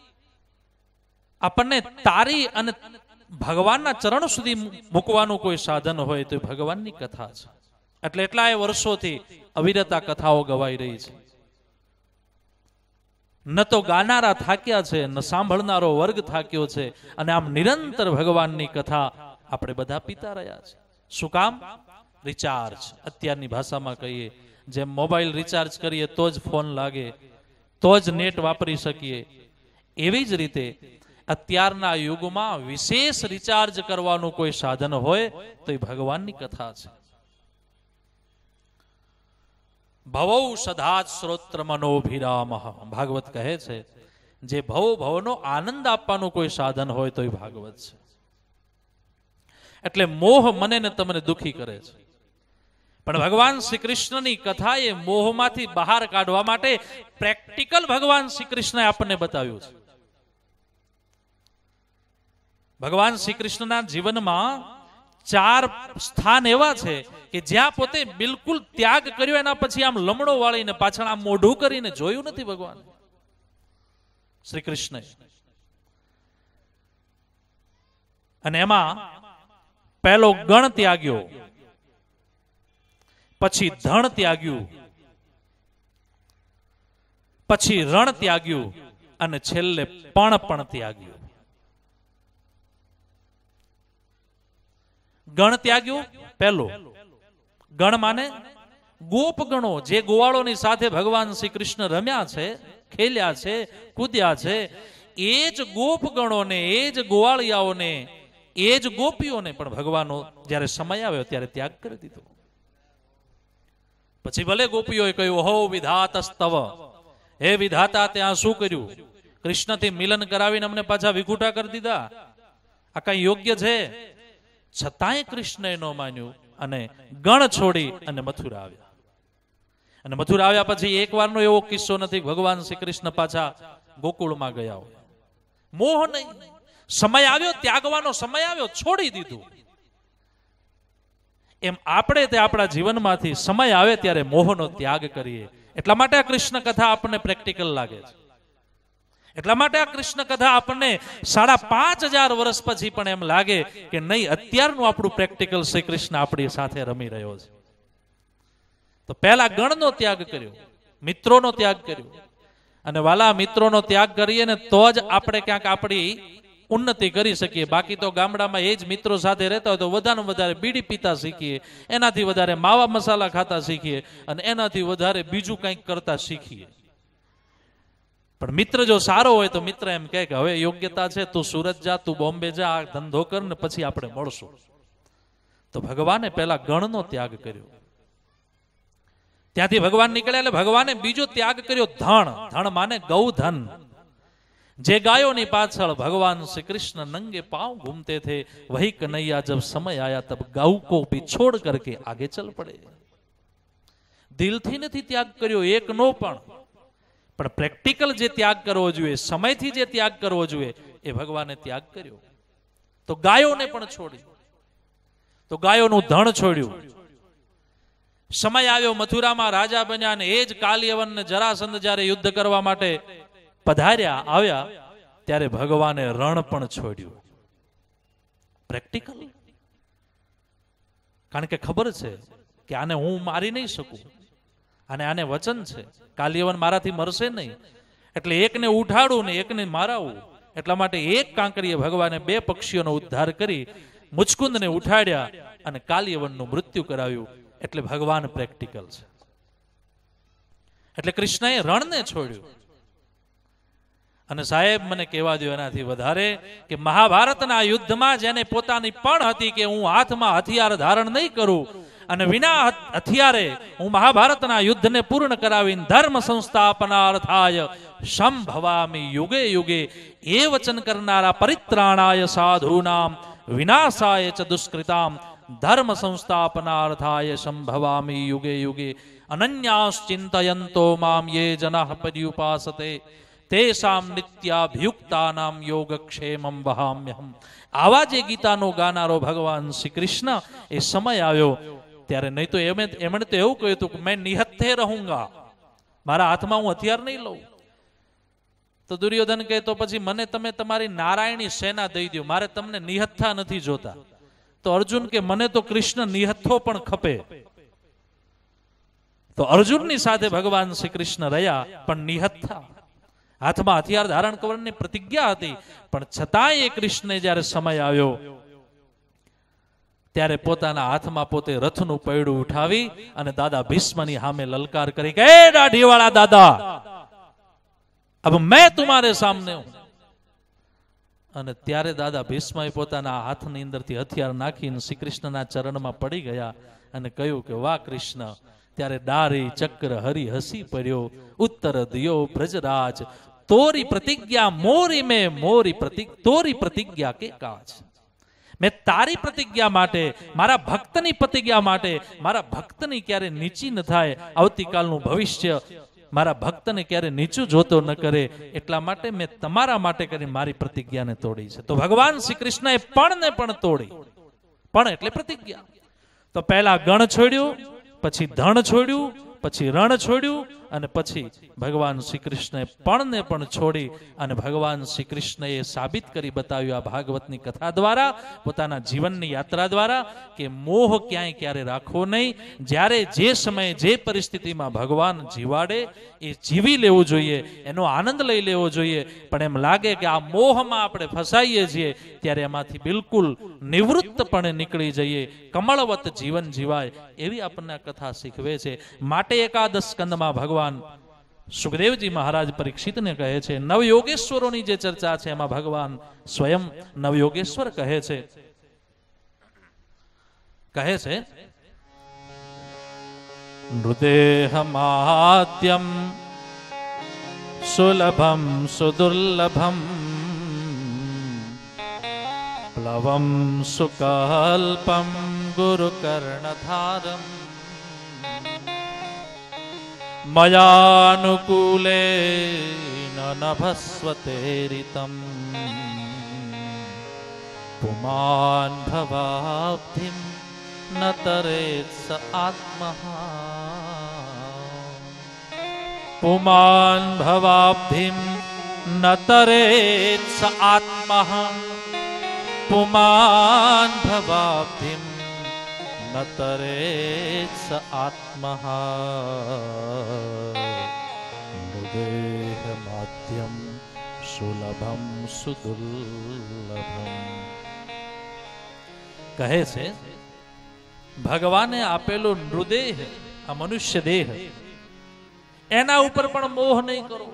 આપણને તારી અને ભગવાનના ચરણ સુધી મૂકવાનું કોઈ સાધન હોય તો ભગવાનની કથા છે. એટલે એટલાય વર્ષોથી અવિરતા કથાઓ ગવાઈ રહી છે. ન તો ગાનારા થાક્યા છે, ન સાંભળનારો વર્ગ થાક્યો છે. અને આમ નિરંતર ભગવાનની કથા આપણે બધા પીતા રહ્યા છે. શું કામ? રિચાર્જ. અત્યારની ભાષામાં કહીએ, જેમ મોબાઈલ રિચાર્જ કરીએ તો જ ફોન લાગે, તો જ નેટ વાપરી શકીએ, એવી જ રીતે અત્યારના યુગમાં વિશેષ રિચાર્જ કરવાનું કોઈ સાધન હોય તો એ ભગવાનની કથા છે. ભવૌ સદાત શ્રોત્ર મનોભિરામ. ભાગવત કહે છે, જે ભવનો આનંદ આપવાનું કોઈ સાધન હોય તો એ ભાગવત છે. એટલે મોહ મને ને તમને દુઃખી કરે છે, પણ ભગવાન શ્રી કૃષ્ણની કથા એ મોહમાંથી બહાર કાઢવા માટે પ્રેક્ટિકલ ભગવાન શ્રી કૃષ્ણએ આપણને બતાવ્યું છે. ભગવાન શ્રી કૃષ્ણના જીવનમાં 4 સ્થાન એવા છે કે જ્યાં પોતે બિલકુલ ત્યાગ કર્યો, એના પછી આમ લમણો વાળીને પાછળ આમ મોઢું કરીને જોયું નથી ભગવાન શ્રી કૃષ્ણ. અને એમાં પહેલો ગણ ત્યાગ્યો, પછી ધણ ત્યાગ્યું, પછી રણ ત્યાગ્યું, અને છેલ્લે પણ ત્યાગ્યું. ગણ ત્યાગ્યું પહેલો. ગણ માને ગોપ ગણો, જે ગોવાળોની સાથે ભગવાન શ્રી કૃષ્ણ રમ્યા છે, ખેલ્યા છે, કૂદ્યા છે, એ જ ગોપ ગણોને, એ જ ગોવાળિયાઓને, એ જ ગોપીઓને પણ ભગવાનનો જ્યારે સમય આવ્યો ત્યારે ત્યાગ કરી દીધો. પછી ભલે ગોપીઓએ કહ્યું, હો વિધાતસ્તવ, હે વિધાતા ત્યાં શું કર્યું? કૃષ્ણથી મિલન કરાવીને અમને પાછા વિખૂટા કરી દીધા. આ કઈ યોગ્ય છે? છતાંય કૃષ્ણએ ન માન્યું અને ગણ છોડી અને મથુરા આવ્યા. અને મથુરા આવ્યા પછી એક વારનો એવો કિસ્સો નથી ભગવાન શ્રી કૃષ્ણ પાછા ગોકુળમાં ગયા હોય. મોહ નહીં, સમય આવ્યો ત્યાગવાનો, સમય આવ્યો છોડી દીધું. એમ આપણે તે આપણા જીવનમાંથી સમય આવે ત્યારે મોહનો ત્યાગ કરીએ. એટલા માટે આ કૃષ્ણ કથા આપણને પ્રેક્ટિકલ લાગે છે. એટલા માટે આ કૃષ્ણ કથા આપણને 5500 વર્ષ પછી પણ એમ લાગે કે નહીં, અત્યારનું આપણું પ્રેક્ટિકલ શ્રી કૃષ્ણ આપણી સાથે રમી રહ્યો છે. તો પહેલા ગણનો ત્યાગ કર્યો, મિત્રોનો ત્યાગ કર્યો. અને વાલા મિત્રોનો ત્યાગ કરીએ ને તો જ આપણે ક્યાંક આપણી ઉન્નતિ કરી શકીએ. બાકી તો ગામડામાં એ જ મિત્રો સાથે રહેતા હોય તો વધારે બીડી પીતા શીખીએ, એનાથી વધારે માવા મસાલા ખાતા શીખીએ, અને એનાથી વધારે બીજું કંઈક કરતા શીખીએ. પણ મિત્ર જો સારો હોય તો મિત્ર એમ કહે કે હવે યોગ્યતા છે, તું સુરત જા, તું બોમ્બે જા, આ ધંધો કર ને પછી આપણે મળશું. તો ભગવાને પહેલા ગણનો ત્યાગ કર્યો. ત્યાંથી ભગવાન નીકળ્યા એટલે ભગવાને બીજો ત્યાગ કર્યો, ધન. ધન માને ગૌધન. જે ગાયોની પાછળ ભગવાન શ્રી કૃષ્ણ નંગે પાंव घूमते थे, वही कन्हैया जब समय आया तब गौ को भी छोड़ करके आगे चल पड़े. દિલથી નથી ત્યાગ કર્યો એકનો પણ પ્રેક્ટિકલ જે ત્યાગ કરવો જોઈએ, સમયથી જે ત્યાગ કરવો જોઈએ, એ ભગવાને ત્યાગ કર્યો. તો ગાયોને પણ છોડી, તો ગાયોનું ધણ છોડ્યું. સમય આવ્યો, મથુરામાં રાજા બન્યા, અને એ જ કાલિયવન ને જરાસંધ જ્યારે યુદ્ધ કરવા માટે પધાર્યા આવ્યા, ત્યારે ભગવાને રણ પણ છોડ્યું. પ્રેક્ટિકલ. કારણ કે ખબર છે કે આને હું મારી નહીં શકું, અને આને વચન છે કાલિયવન મારાથી મરશે નહીં, એટલે એકને ઉઠાડું ને એકને મારાવું. એટલા માટે એક કાંકરીએ ભગવાને બે પક્ષીઓનો ઉદ્ધાર કરી મુચકુંદને ઉઠાડ્યા અને કાલિયવનનું મૃત્યુ કરાવ્યું. એટલે ભગવાન પ્રેક્ટિકલ છે. એટલે કૃષ્ણએ રણને છોડ્યું. અને સાહેબ મને કહેવા દો એનાથી વધારે કે મહાભારતના યુદ્ધમાં જેને પોતાની પણ હતી કે હું હાથમાં હથિયાર ધારણ નહીં કરું અને વિના હથિયારે હું મહાભારતના યુદ્ધને પૂર્ણ કરાવીને ધર્મ સંસ્થાપનાર્થાય સંભવામી યુગે યુગે એ વચન કરનારા પરિત્રાણાય સાધૂનામ વિનાશાય ચ દુષ્કૃતામ ધર્મ સંસ્થાપનાર્થાય સંભવામી યુગે યુગે અનન્યાશ્ચિંતયંતો મામ યે જનાઃ પર્યુપાસતે તેષામ નિત્યાભિયુક્તાનામ યોગક્ષેમં વહામ્યહમ. આવા જે ગીતાનો ગાનારો ભગવાન શ્રી કૃષ્ણ એ સમય આવ્યો ત્યારે, નહીં તો એમણે તો એવું કહ્યું હતું કે મેં નિહત્થે રહુંગા, મારા હાથમાં હું હથિયાર નહીં લઉં. તો દુર્યોધન કહે તો પછી મને તમે તમારી નારાયણી સેના દઈ દો, મારે તમને નિહત્થા નથી જોતા. તો અર્જુન કે મને તો કૃષ્ણ નિહત્થો પણ ખપે. તો અર્જુનની સાથે ભગવાન શ્રી કૃષ્ણ રહ્યા, પણ નિહત્થા. હાથમાં હથિયાર ધારણ કરવાની પ્રતિજ્ઞા હતી, પણ છતાંય એ કૃષ્ણને જ્યારે સમય આવ્યો ત્યારે પોતાના હાથમાં પોતે રથનું પૈડું ઉઠાવી અને દાદા ભીષ્મની સામે લલકાર કરી કે એ દાઢીવાળા દાદા, અબ મેં તુમારે સામને હું. અને ત્યારે દાદા ભીષ્મએ પોતાના હાથની અંદરથી હથિયાર નાખીને શ્રી કૃષ્ણના ચરણમાં પડી ગયા અને કહ્યું કે વાહ કૃષ્ણ. ત્યારે ડારી ચક્ર હરી હસી પડ્યો, ઉત્તર દિયો બ્રજરાજ, તોરી પ્રતિજ્ઞા મોરી મેં મોરી તોરી પ્રતિજ્ઞા કે કાજ. મેં તારી પ્રતિજ્ઞા માટે, મારા ભક્તની પ્રતિજ્ઞા માટે, મારા ભક્તની ક્યારે નીચી ન થાય, આવતીકાલનું ભવિષ્ય મારા ભક્તને ક્યારે નીચું જોતો ન કરે, એટલા માટે મેં તમારા માટે કરી મારી પ્રતિજ્ઞાને તોડી છે. તો ભગવાન શ્રી કૃષ્ણએ પણને પણ તોડી. પણ એટલે પ્રતિજ્ઞા. તો પહેલા ગણ છોડ્યું, પછી ધણ છોડ્યું, પછી રણ છોડ્યું, અને પછી ભગવાન શ્રી કૃષ્ણએ પણને પણ છોડી. અને ભગવાન શ્રી કૃષ્ણએ સાબિત કરી બતાવ્યું આ ભાગવતની કથા દ્વારા, પોતાના જીવનની યાત્રા દ્વારા, કે મોહ ક્યાંય ક્યારે રાખવો નહીં. જ્યારે જે સમયે જે પરિસ્થિતિમાં ભગવાન જીવાડે એ જીવી લેવું જોઈએ, એનો આનંદ લઈ લેવો જોઈએ. પણ એમ લાગે કે આ મોહમાં આપણે ફસાઈએ છીએ ત્યારે એમાંથી બિલકુલ નિવૃત્તપણે નીકળી જઈએ, કમળવત જીવન જીવાય એવી આપણને આ કથા શીખવે છે. માટે એકાદશ સ્કંદમાં ભગવાન સુખદેવજી મહારાજ પરીક્ષિતને કહે છે, નવયોગેશ્વરોની જે ચર્ચા છે એમાં ભગવાન સ્વયં નવયોગેશ્વર કહે છે નૃદેહમાદ્યમ સુલભમ સુદુર્લભમ પ્લવમ સુકલ્પમ ગુરુકર્ણધારમ મયાનુકૂલે નભસ્વતેરિતમ પુમાન ભવાબ્ધિમ ન તરેત સ આત્મઃ પુમાન ભવાબ્ધિમ ન તરેત સ આત્મઃ પુમાન ભવાબ્ધિમ ન તરેત સ આત્મઃ નૃદેહમાદ્યમ સુલભમ સુદુર્લભમ. કહે છે ભગવાને આપેલો નૃદેહ, આ મનુષ્ય દેહ, એના ઉપર પણ મોહ નહીં કરો,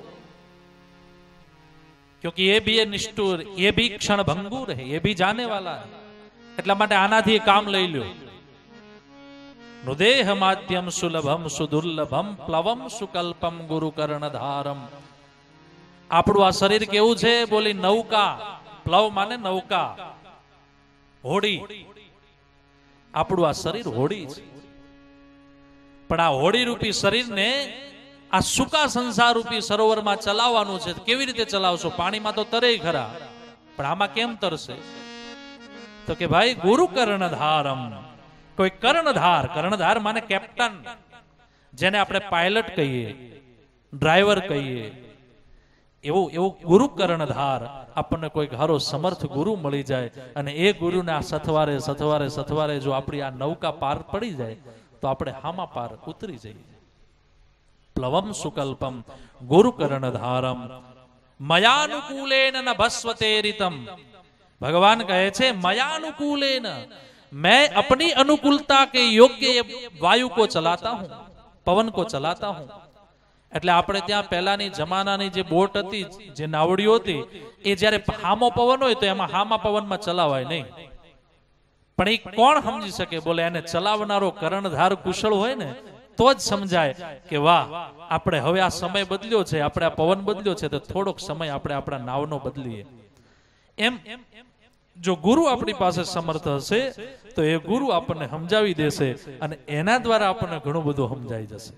क्योंकि ये भी निष्ठुर, ये भी क्षण भंगुर है, ये भी जाने वाला है. એટલા માટે આનાથી કામ લઈ લ્યો. નુદેહ માધ્યમ સુલભમ સુદુર્લભમ પ્લવમ સુકલ્પમ ગુરુ કર્ણધારમ. આપણું આ શરીર કેવું છે? બોલી નૌકા. પ્લવ માને નૌકા, હોડી. આપણું આ શરીર હોડી છે. પણ આ હોડી રૂપી શરીરને આ સૂકા સંસાર રૂપી સરોવરમાં ચલાવવાનું છે. કેવી રીતે ચલાવશો? પાણીમાં તો તરે ખરા, પણ આમાં કેમ તરશે? તો કે ભાઈ ગુરુ કર્ણધારમ. કોઈ કર્ણધાર, કર્ણધાર માને કેપ્ટન, જેને આપણે પાયલટ કહીએ, ડ્રાઈવર કહીએ, એવું ગુરુ કર્ણધાર. આપણને કોઈ હારો સમર્થ ગુરુ મળી જાય અને એ ગુરુને આ સથવારે સથવારે સથવારે જો આપણી આ નૌકા પાર પડી જાય તો આપણે હામા પાર ઉતરી જઈએ. પ્લવમ સુકલ્પમ ગુરુ કર્ણધારમ મયાનુકૂલેન ન ભસ્વતે રીતમ. ભગવાન કહે છે મયાનુકૂલેન, मैं अपनी अनुकूलता के योग्य वायु को चलाता हूं, पवन को चलाता हूं. એટલે આપણે ત્યાં પહેલાની જમાનાની જે બોટ હતી, જે નાવડીઓ હતી, એ જ્યારે હામો પવન હોય તો એમાં હામા પવનમાં ચલાવાય નહીં. પણ એ કોણ સમજી શકે? બોલે એને ચલાવનારો કર્ણધાર કુશળ હોય ને તો જ સમજાય કે વાહ, આપણે હવે આ સમય બદલ્યો છે, આપણે આ પવન બદલ્યો છે, તો થોડોક સમય આપણે આપણા નાવનો બદલીએ. એમ જો ગુરુ આપણી પાસે સમર્થ હશે તો એ ગુરુ આપણને સમજાવી દેશે અને એના દ્વારા આપણને ઘણું બધું સમજાઈ જશે.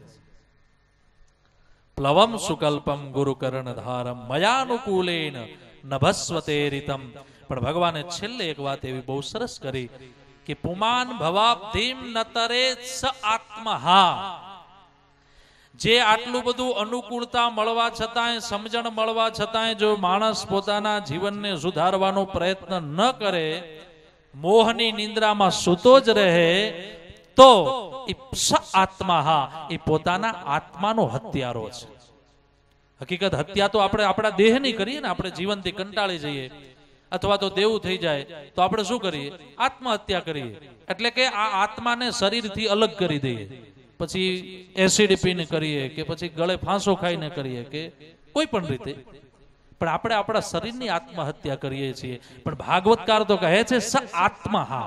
પ્લવમ સુકલ્પમ ગુરુ કર્ણધારમ મયાનુકૂલેન નભસ્વતે રીતમ. પણ ભગવાને છેલ્લે એક વાત એવી બહુ સરસ કરી કે પુમાન ભવાબ્ધિમ નતરે સ આત્મહા. જે આટલું બધું અનુકૂળતા મળવા છતાંય, સમજણ મળવા છતાંય જો માણસ પોતાના જીવનને સુધારવાનો પ્રયત્ન ન કરે, મોહની નિંદ્રામાં સૂતો જ રહે, તો સ આત્મહા, એ પોતાના આત્માનો હત્યારો છે. હકીકત હત્યા તો આપણે આપણા દેહની કરીએ ને. આપણે જીવનથી કંટાળી જઈએ અથવા તો દેવું થઈ જાય તો આપણે શું કરીએ? આત્મહત્યા કરીએ. એટલે કે આ આત્માને શરીરથી અલગ કરી દઈએ. પછી એસિડ પીને કરીએ કે પછી ગળે ફાંસો ખાઈને કરીએ કે કોઈ પણ રીતે, પણ આપણે આપણા શરીરની આત્મહત્યા કરીએ છીએ. પણ ભાગવતકાર તો કહે છે સ આત્મહા.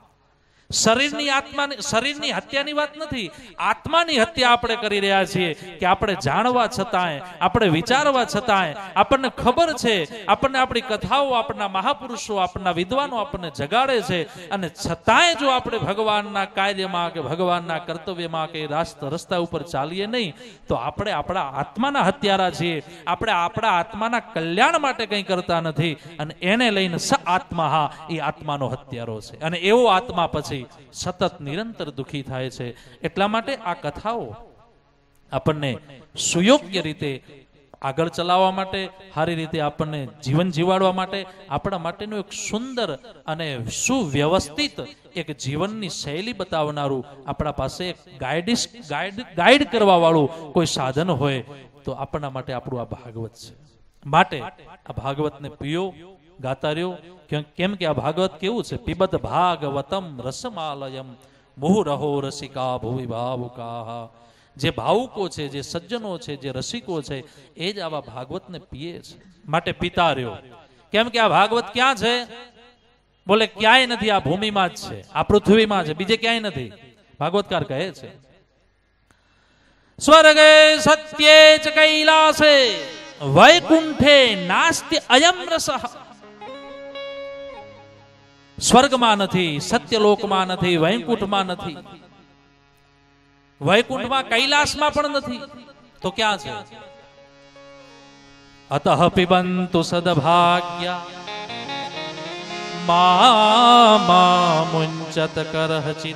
શરીરની હત્યાની વાત નથી, આત્માની હત્યા આપણે કરી રહ્યા છીએ કે આપણે જાણવા છતાંય, આપણે વિચારવા છતાંય, આપણને ખબર છે, આપણને આપણી કથાઓ, આપણા મહાપુરુષો, આપણા વિદ્વાનો આપણને જગાડે છે, અને છતાંય જો આપણે ભગવાનના કાર્યમાં કે ભગવાનના કર્તવ્યમાં કે રસ્તા ઉપર ચાલીએ નહીં તો આપણે આપણા આત્માના હત્યારા છીએ. આપણે આપણા આત્માના કલ્યાણ માટે કંઈ કરતા નથી અને એને લઈને સ આત્મા, એ આત્માનો હત્યારો છે. અને એવો આત્મા પછી સતત નિરંતર દુખી થાય છે. એટલા માટે આ કથાઓ આપણને સુયોગ્ય રીતે આગળ ચલાવવા માટે, સારી રીતે આપણને જીવન જીવાડવા માટે, આપણા માટેનું એક સુંદર અને સુવ્યવસ્થિત એક જીવનની શૈલી બતાવનારું આપણા પાસે ગાઈડ કરવા વાળું કોઈ સાધન હોય તો આપણા માટે આપણું આ ભાગવત છે. માટે આ ભાગવતને પીઓ, ગાતા રહ્યો. કેમ કે આ ભાગવત કેવું છે? પીબત ભાગવતમ રસમાલયમ મુહુરહો રસિકા ભુવિ ભાવુકા. જે ભાવુકો છે, જે સજ્જનો છે, જે રસિકો છે, એ જ આવા ભાગવતને પીએ છે. માટે પીતા રહ્યો. કેમ કે આ ભાગવત ક્યાં છે? બોલે ક્યાંય નથી, આ ભૂમિમાં જ છે, આ પૃથ્વીમાં છે, બીજે ક્યાંય નથી. ભાગવતકાર કહે છે સ્વર્ગે સત્યે ચ કૈલાસે વૈકુંઠે નાસ્તિ અયમ રસઃ. સ્વર્ગમાં નથી, સત્યલોકમાં નથી, વૈકુંઠમાં નથી, વૈકુંઠમાં કૈલાસમાં પણ નથી, તો ક્યાં છે? અતઃ પિબંતુ સદભાગ્ય મા મુંચત કરહચિત,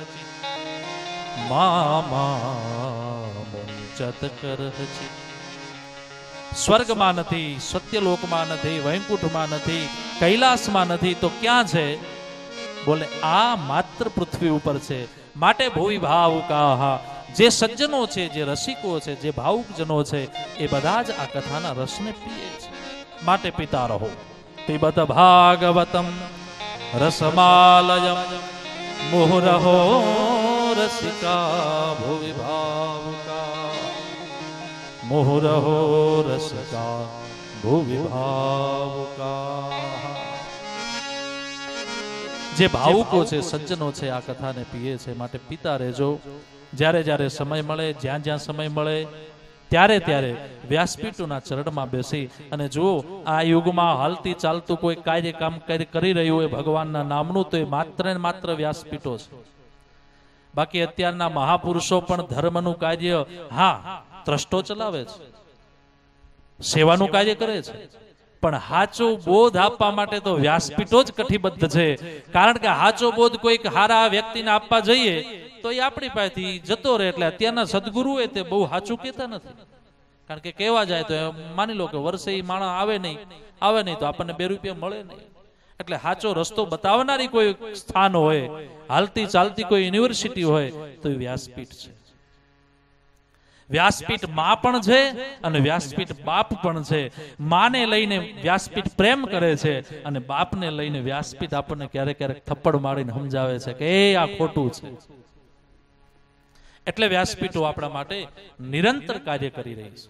મા મુંચત કરહચિત. સ્વર્ગમાં નથી, સત્યલોકમાં નથી, વૈકુંઠમાં નથી, કૈલાસમાં નથી, તો ક્યાં છે? બોલે આ માત્ર પૃથ્વી ઉપર છે. માટે ભુવિ ભાવુકા, જે સજ્જનો છે, જે રસિકો છે, જે ભાવુકજનો છે, એ બધા જ આ કથાના રસને પીએ છે. માટે પીતા રહો. પિબત ભાગવતમ રસમાલયમ મુહુરહો રસિકા ભુવિ ભાવુકા, મુહુરહો રસિકા ભુવિ ભાવુકા. જે ભાવુકો છે, સજ્જનો છે, આ કથાને પીએ છે. માટે પીતા રહેજો. જ્યારે જ્યારે સમય મળે, જ્યાં જ્યાં સમય મળે, ત્યારે ત્યારે વ્યાસપીઠના ચરણમાં બેસી અને જુઓ, આ યુગમાં હાલતી ચાલતું કોઈ કાર્ય કામ કરી રહ્યું હોય ભગવાનના નામનું, તો એ માત્ર ને માત્ર વ્યાસપીઠો છે. બાકી અત્યારના મહાપુરુષો પણ ધર્મનું કાર્ય ત્રષ્ટો ચલાવે છે, સેવાનું કાર્ય કરે છે, પણ હાચો બોધ આપવા માટે તો વ્યાસપીઠો જ કટિબદ્ધ છે. કારણ કે હાચો બોધ કોઈક હારા વ્યક્તિને આપવા જઈએ તો એ આપણી પાસેથી જતો રહે. એટલે અત્યારના સદગુરુએ તે બહુ સાચું કહેતા નથી. કારણ કે કહેવા જાય તો માની લો કે વર્ષે એ માણસ આવે નહીં તો આપણને 2 રૂપિયા મળે નહીં. એટલે સાચો રસ્તો બતાવનારી કોઈ સ્થાન હોય, હાલતી ચાલતી કોઈ યુનિવર્સિટી હોય તો એ વ્યાસપીઠ છે. વ્યાસપીઠ માં પણ છે અને વ્યાસપીઠ બાપ પણ છે. માને લઈને વ્યાસપીઠ પ્રેમ કરે છે અને બાપને લઈને વ્યાસપીઠ આપણને ક્યારેક ક્યારેક થપ્પડ મારીને સમજાવે છે કે એ આ ખોટું છે. એટલે વ્યાસપીઠો આપણા માટે નિરંતર કાર્ય કરી રહી છે.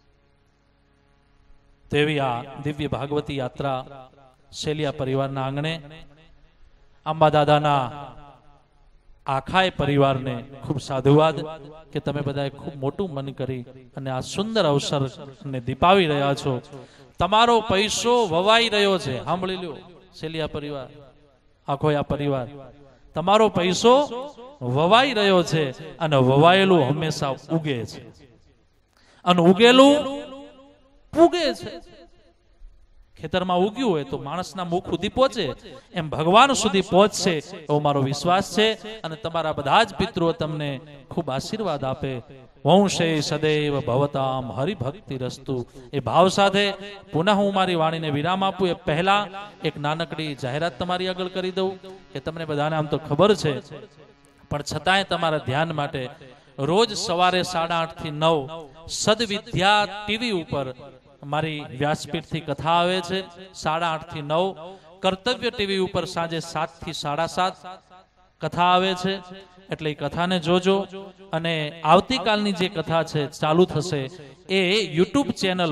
તેવી આ દિવ્ય ભાગવતી યાત્રા શેલિયા પરિવારના આંગણે અંબા દાદાના આખાય પરિવારને ખૂબ સાધુવાદ કે તમે બધાએ ખૂબ મોટું મન કરી અને આ સુંદર અવસરને દીપાવી રહ્યા છો. તમારો પૈસો વવાઈ રહ્યો છે. સાંભળી લ્યો શેલિયા પરિવાર, આખો આ પરિવાર, તમારો પૈસો વવાઈ રહ્યો છે અને વવાયેલું હંમેશા ઉગે છે અને ઉગેલું પૂગે છે. ખેતરમાં ઉગ્યું હોય તો માણસના મુખ સુધી પહોંચે, એમ ભગવાન સુધી પહોંચશે એવો મારો વિશ્વાસ છે. અને તમારા બધા જ પિતૃઓ તમને ખૂબ આશીર્વાદ આપે. વંશે સદૈવ ભવતામ હરિભક્તિ રસ્તુ. એ ભાવ સાથે પુનઃ હું મારી વાણીને વિરામ આપું એ પહેલા એક નાનકડી જાહેરાત તમારી આગળ કરી દઉં કે તમને બધાને આમ તો ખબર છે, પણ છતાંય તમારા ધ્યાન માટે રોજ સવારે 8:30 થી 9 સદવિદ્યા ટીવી ઉપર મારી વ્યાસપીઠથી કથા આવે છે. 8:30 થી 9 કર્તવ્ય ટીવી ઉપર સાંજે 7 થી 7:30 કથા આવે છે. એટલે એ કથાને જોજો. અને આવતીકાલની જે કથા છે ચાલુ થશે એ યુટ્યુબ ચેનલ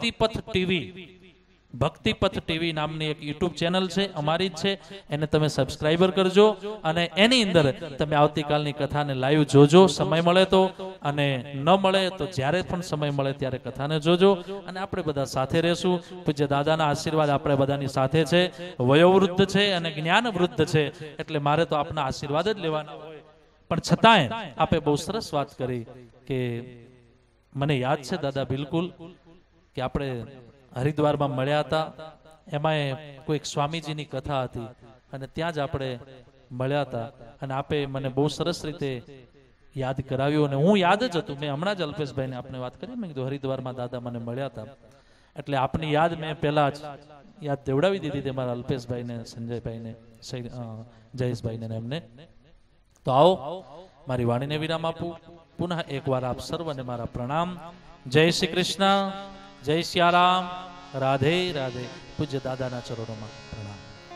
ભક્તિપથ ટીવી નામની એક યુટ્યુબ ચેનલ છે, અમારી જ છે. એને તમે સબસ્ક્રાઈબર કરજો અને એની અંદર તમે આવતીકાલની કથાને લાઈવ જોજો, સમય મળે તો. અને ન મળે તો જ્યારે પણ સમય મળે ત્યારે કથાને જોજો. અને આપણે બધા સાથે રહેશું. પૂજ્ય દાદાના આશીર્વાદ આપણે બધાની સાથે છે. વયોવૃદ્ધ છે અને જ્ઞાન વૃદ્ધ છે, એટલે મારે તો આપના આશીર્વાદ જ લેવાના હોય. પણ છતાંય આપે બહુ સરસ વાત કરી કે મને યાદ છે દાદા બિલકુલ કે આપણે હરિદ્વારમાં મળ્યા હતા. એમાં કોઈક સ્વામીજીની કથા હતી અને ત્યાં જ આપણે મળ્યા હતા. અને આપે મને બહુ સરસ રીતે યાદ કરાવ્યું અને હું યાદ જ હતું. મેં હમણાં જ અલ્પેશભાઈને આપણે વાત કરી, મેં કીધું હરિદ્વારમાં દાદા મને મળ્યા હતા. એટલે આપની યાદ મેં પહેલા જ યાદ દેવડાવી દીધી હતી મારા અલ્પેશભાઈને, સંજયભાઈને, જયેશભાઈને એમને. તો આવો મારી વાણીને વિરામ આપું. પુનઃ એકવાર આપ સર્વને મારા પ્રણામ. જય શ્રી કૃષ્ણ, જય સિયારામ, રાધે રાધે. પૂજ્ય દાદાના ચરણોમાં પ્રણામ.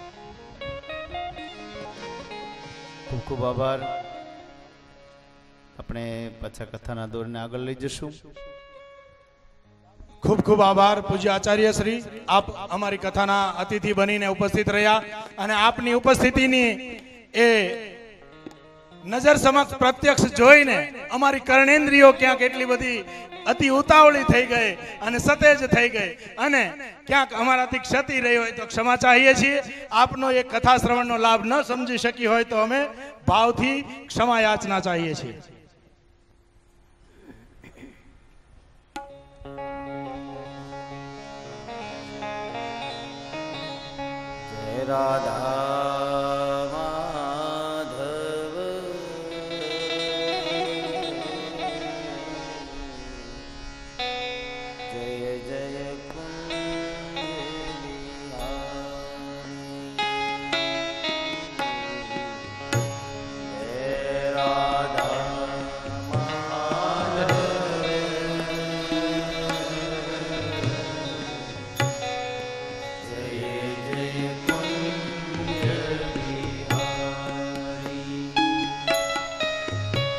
ખૂબ ખૂબ આભાર. આપણે પાછા કથાના દોરને આગળ લઈ જશું. ખૂબ ખૂબ આભાર પૂજ્ય આચાર્ય શ્રી, આપ અમારી કથાના અતિથિ બનીને ઉપસ્થિત રહ્યા અને આપની ઉપસ્થિતિની એ નજર સમક્ષ પ્રત્યક્ષ જોઈને અમારી કર્ણેન્દ્રિયો ક્યાંક એટલી બધી અતિ ઉતાવળી થઈ ગઈ અને સતેજ થઈ ગઈ અને ક્યાંક અમારાથી ક્ષતિ રહી હોય તો ક્ષમા ચાહીએ છીએ. આપનો એક કથા શ્રવણનો લાભ ન સમજી શકી હોય તો અમે ભાવથી ક્ષમા યાચના ચાહીએ છીએ. જય રાધા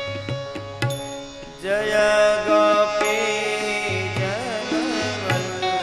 જય ગોપી જનવલ્લભ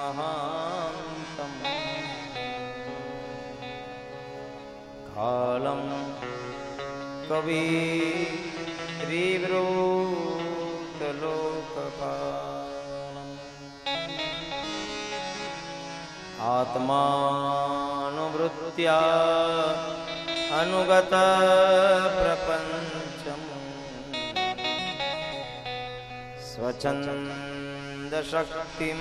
महान्तम् कालं कविरिवृतलोकपालम् आत्मानुवृत्त्या अनुगत प्रपञ्चम् स्वच्छन्द शक्तिं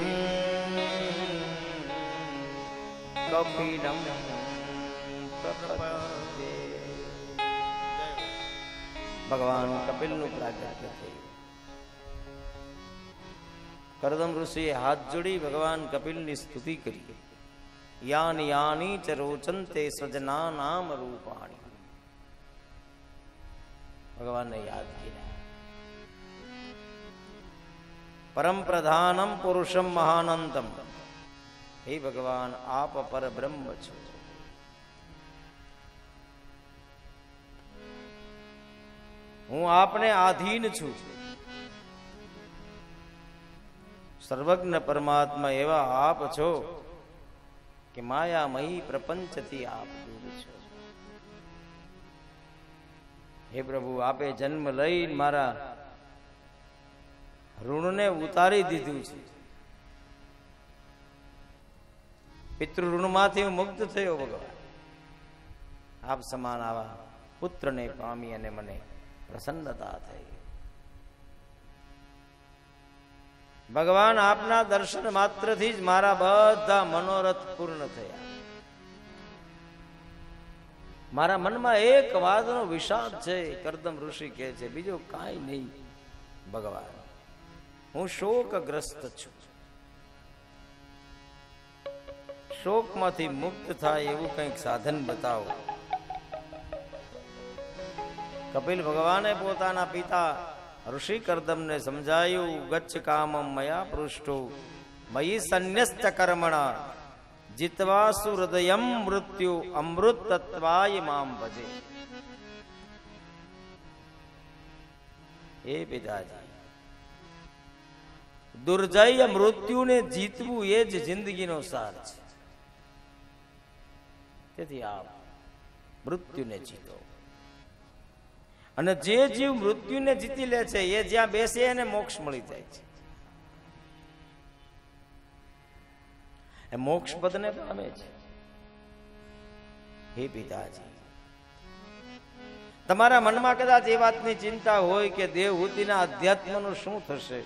कपिलं प्रपद्ये। भगवान कपिलનું પ્રાગટ્ય થયું. કરદમ ઋષિએ હાથ જોડી ભગવાન કપિલની સ્તુતિ કરી. યાની યાની ચ રોચંતે સજનાનામ રૂપાણી. ભગવાનને યાદ કર્યા. પરમ પ્રધાનમ પુરુષમ મહાનંતમ. હે ભગવાન, આપ પરબ્રહ્મ છો. હું આપને આધીન છું. સર્વજ્ઞ પરમાત્મા એવા આપ છો કે માયામયી પ્રપંચથી આપ દૂર છો. હે પ્રભુ, આપે જન્મ લઈ મારા ઋણને ઉતારી દીધું છે. પિતૃ ઋણમાંથી હું મુક્ત થયો. ભગવાન, આપ સમાન આવા પુત્રને પામી અને મને પ્રસન્નતા થઈ. ભગવાન, આપના દર્શન માત્રથી જ મારા બધા મનોરથ પૂર્ણ થયા. મારા મનમાં એક વાતનો વિષાદ છે. કરદમ ઋષિ કહે છે, બીજો કાંઈ નહીં. ભગવાન, હું શોકગ્રસ્ત છું. શોકમાંથી મુક્ત થાય એવું કંઈક સાધન બતાવો. કપિલ ભગવાને પોતાના પિતા ઋષિ કરદમને સમજાયું. ગચ્છ કામમ મયા પૃષ્ઠો મયી સંન્યસ્ત કર્મણા જીત્વાસુ હૃદયમ મૃત્યુ અમૃત તત્વાય મામ ભજે. હે પિતાજી, દુર્જય મૃત્યુને જીતવું એ જ જિંદગીનો સાર છે. તેથી આપ મૃત્યુને જીતો. અને જે જીવ મૃત્યુને જીતી લે છે એ જ્યાં બેસે એને મોક્ષ મળી જાય છે. એ મોક્ષ પદને પામે છે. હે પિતાજી, તમારા મનમાં કદાચ એ વાતની ચિંતા હોય કે દેવહૂતિના અધ્યાત્મનું શું થશે,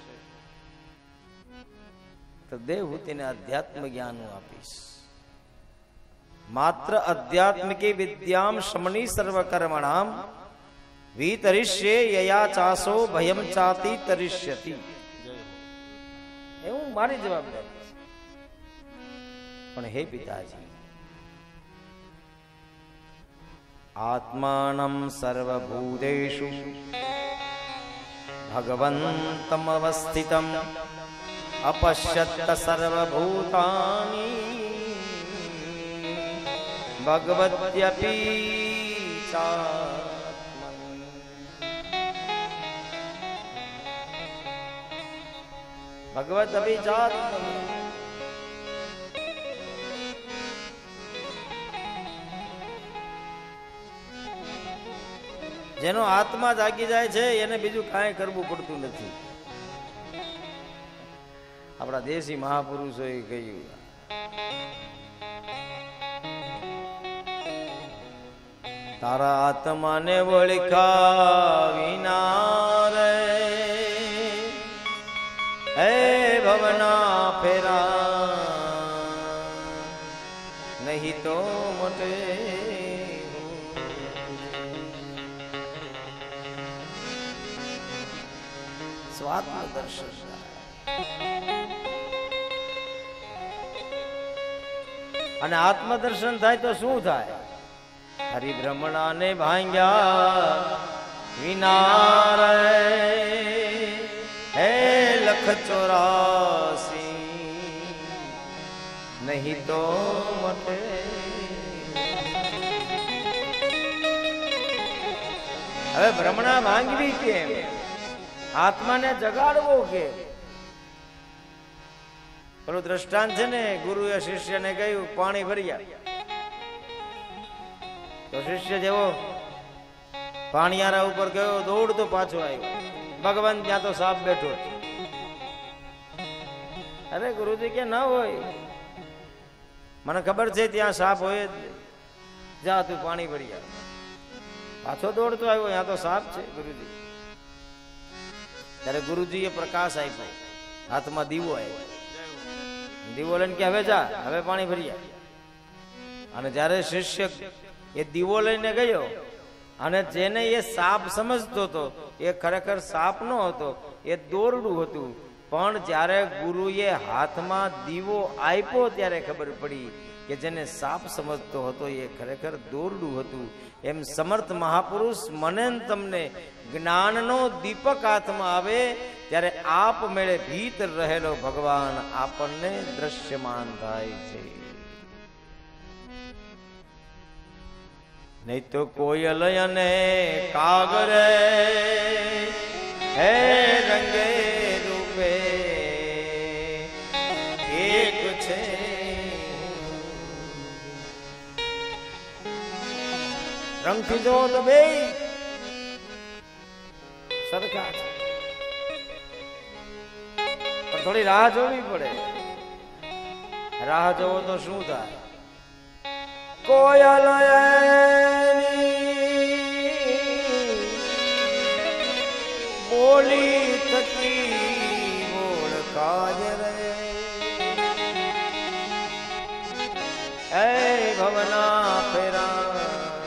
તો દેવહૂતિને અધ્યાત્મ જ્ઞાન હું આપીશ. માત્ર અધ્યાત્મિકી વિદ્યામ શમની સર્વકર્મણામ વિતરિષ્યે યયા ચાસો ભયમ ચાતી તરિષ્યતિ. એવું મારી જવાબદારી છે. પણ હે પિતાજી, આત્માનમ સર્વભૂતેષુ ભગવંતમ અવસ્થિતમ અપશ્યત સર્વભૂતાની ભગવદ્યપી ચાત્મનિ. ભગવદ્યપી ચાત્મનિ. જેનો આત્મા જાગી જાય છે એને બીજું કાંઈ કરવું પડતું નથી. આપણા દેશી મહાપુરુષોએ કહ્યું, તારા આત્માને વળખા વિના રે હે ભવના ફેરા નહીં તો મોટે. સ્વાત્મ દર્શન. અને આત્મદર્શન થાય તો શું થાય? હરિભ્રમણાને ભાંગ્યા વિના રે હે 184 નહીં તો મટે. હવે ભ્રમણા ભાંગવી કેમ? આત્માને જગાડવો કે પેલું દ્રષ્ટાંત છે ને, ગુરુએ શિષ્યને કહ્યું પાણી ભરી આવ. તો શિષ્ય જેવો પાણીયારા ઉપર ગયો, દોડતો પાછો આવ્યો. ભગવાન ત્યાં તો સાપ બેઠો. અરે ગુરુજી કે ના હોય, મને ખબર છે ત્યાં સાપ હોય જ. જા તું પાણી ભરી આવ. પાછો દોડતો આવ્યો, ત્યાં તો સાપ છે ગુરુજી. ત્યારે ગુરુજીએ પ્રકાશ આપ્યો, હાથમાં દીવો આવ્યો. દીવો લઈને કે હવે જા, હવે પાણી ભરી આવ. અને જ્યારે શિષ્ય એ દીવો લઈને ગયો, અને જેને એ સાપ સમજતો હતો એ ખરેખર સાપ ન હતો, એ દોરડું હતું. પણ જ્યારે ગુરુએ હાથમાં દીવો આપ્યો ત્યારે ખબર પડી કે જેને સાપ સમજતો હતો એ ખરેખર દોરડું હતું. એમ સમર્થ મહાપુરુષ મને ને તમને જ્ઞાનનો દીપક હાથમાં આવે ત્યારે આપમેળે ભીતર રહેલો ભગવાન આપણને દ્રશ્યમાન થાય છે. નહીં તો કોયલ અને કાગરે હે રંગે રૂપે એક છે. રંગથી જો તો બે સરખા છે, પણ થોડી રાહ જોવી પડે. રાહ જોવો તો શું થાય? કોયલ બોલી થકી ઓળખાજ રે. એ ભવના ફેરા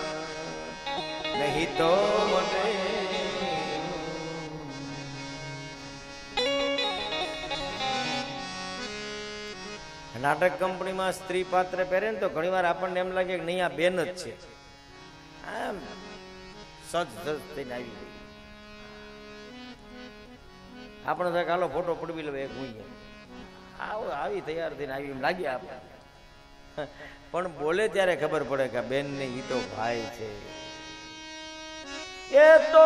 નહીં તો મને. નાટક કંપનીમાં સ્ત્રી પાત્ર પહેરે ને તો ઘણી વાર આપણને એમ લાગે કે નહીં આ બેન જ છે. આમ સજ ધજ થઈને આવી ગઈ. આપણે તો હાલો ફોટો પડવી લે એક હું આવી તૈયાર થઈને આવી એમ લાગી આપણે. પણ બોલે ત્યારે ખબર પડે કે બેન ને ઈ તો ભાઈ છે. એ તો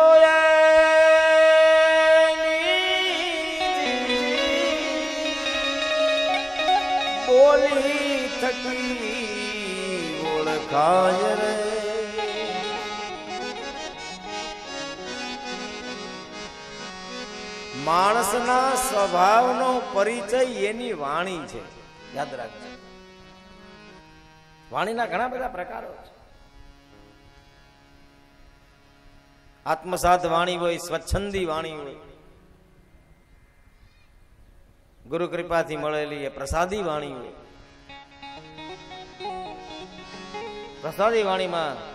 બોલી થકી ઓળખાય રે. માણસના સ્વભાવનો પરિચય એની વાણી છે. યાદ રાખજો, વાણીના ઘણા બધા પ્રકારો છે. આત્મસાત વાણી હોય, સ્વચ્છંદી વાણી હોય, ગુરુ કૃપાથી મળેલી એ પ્રસાદી વાણી હોય. પ્રસાદી વાણીમાં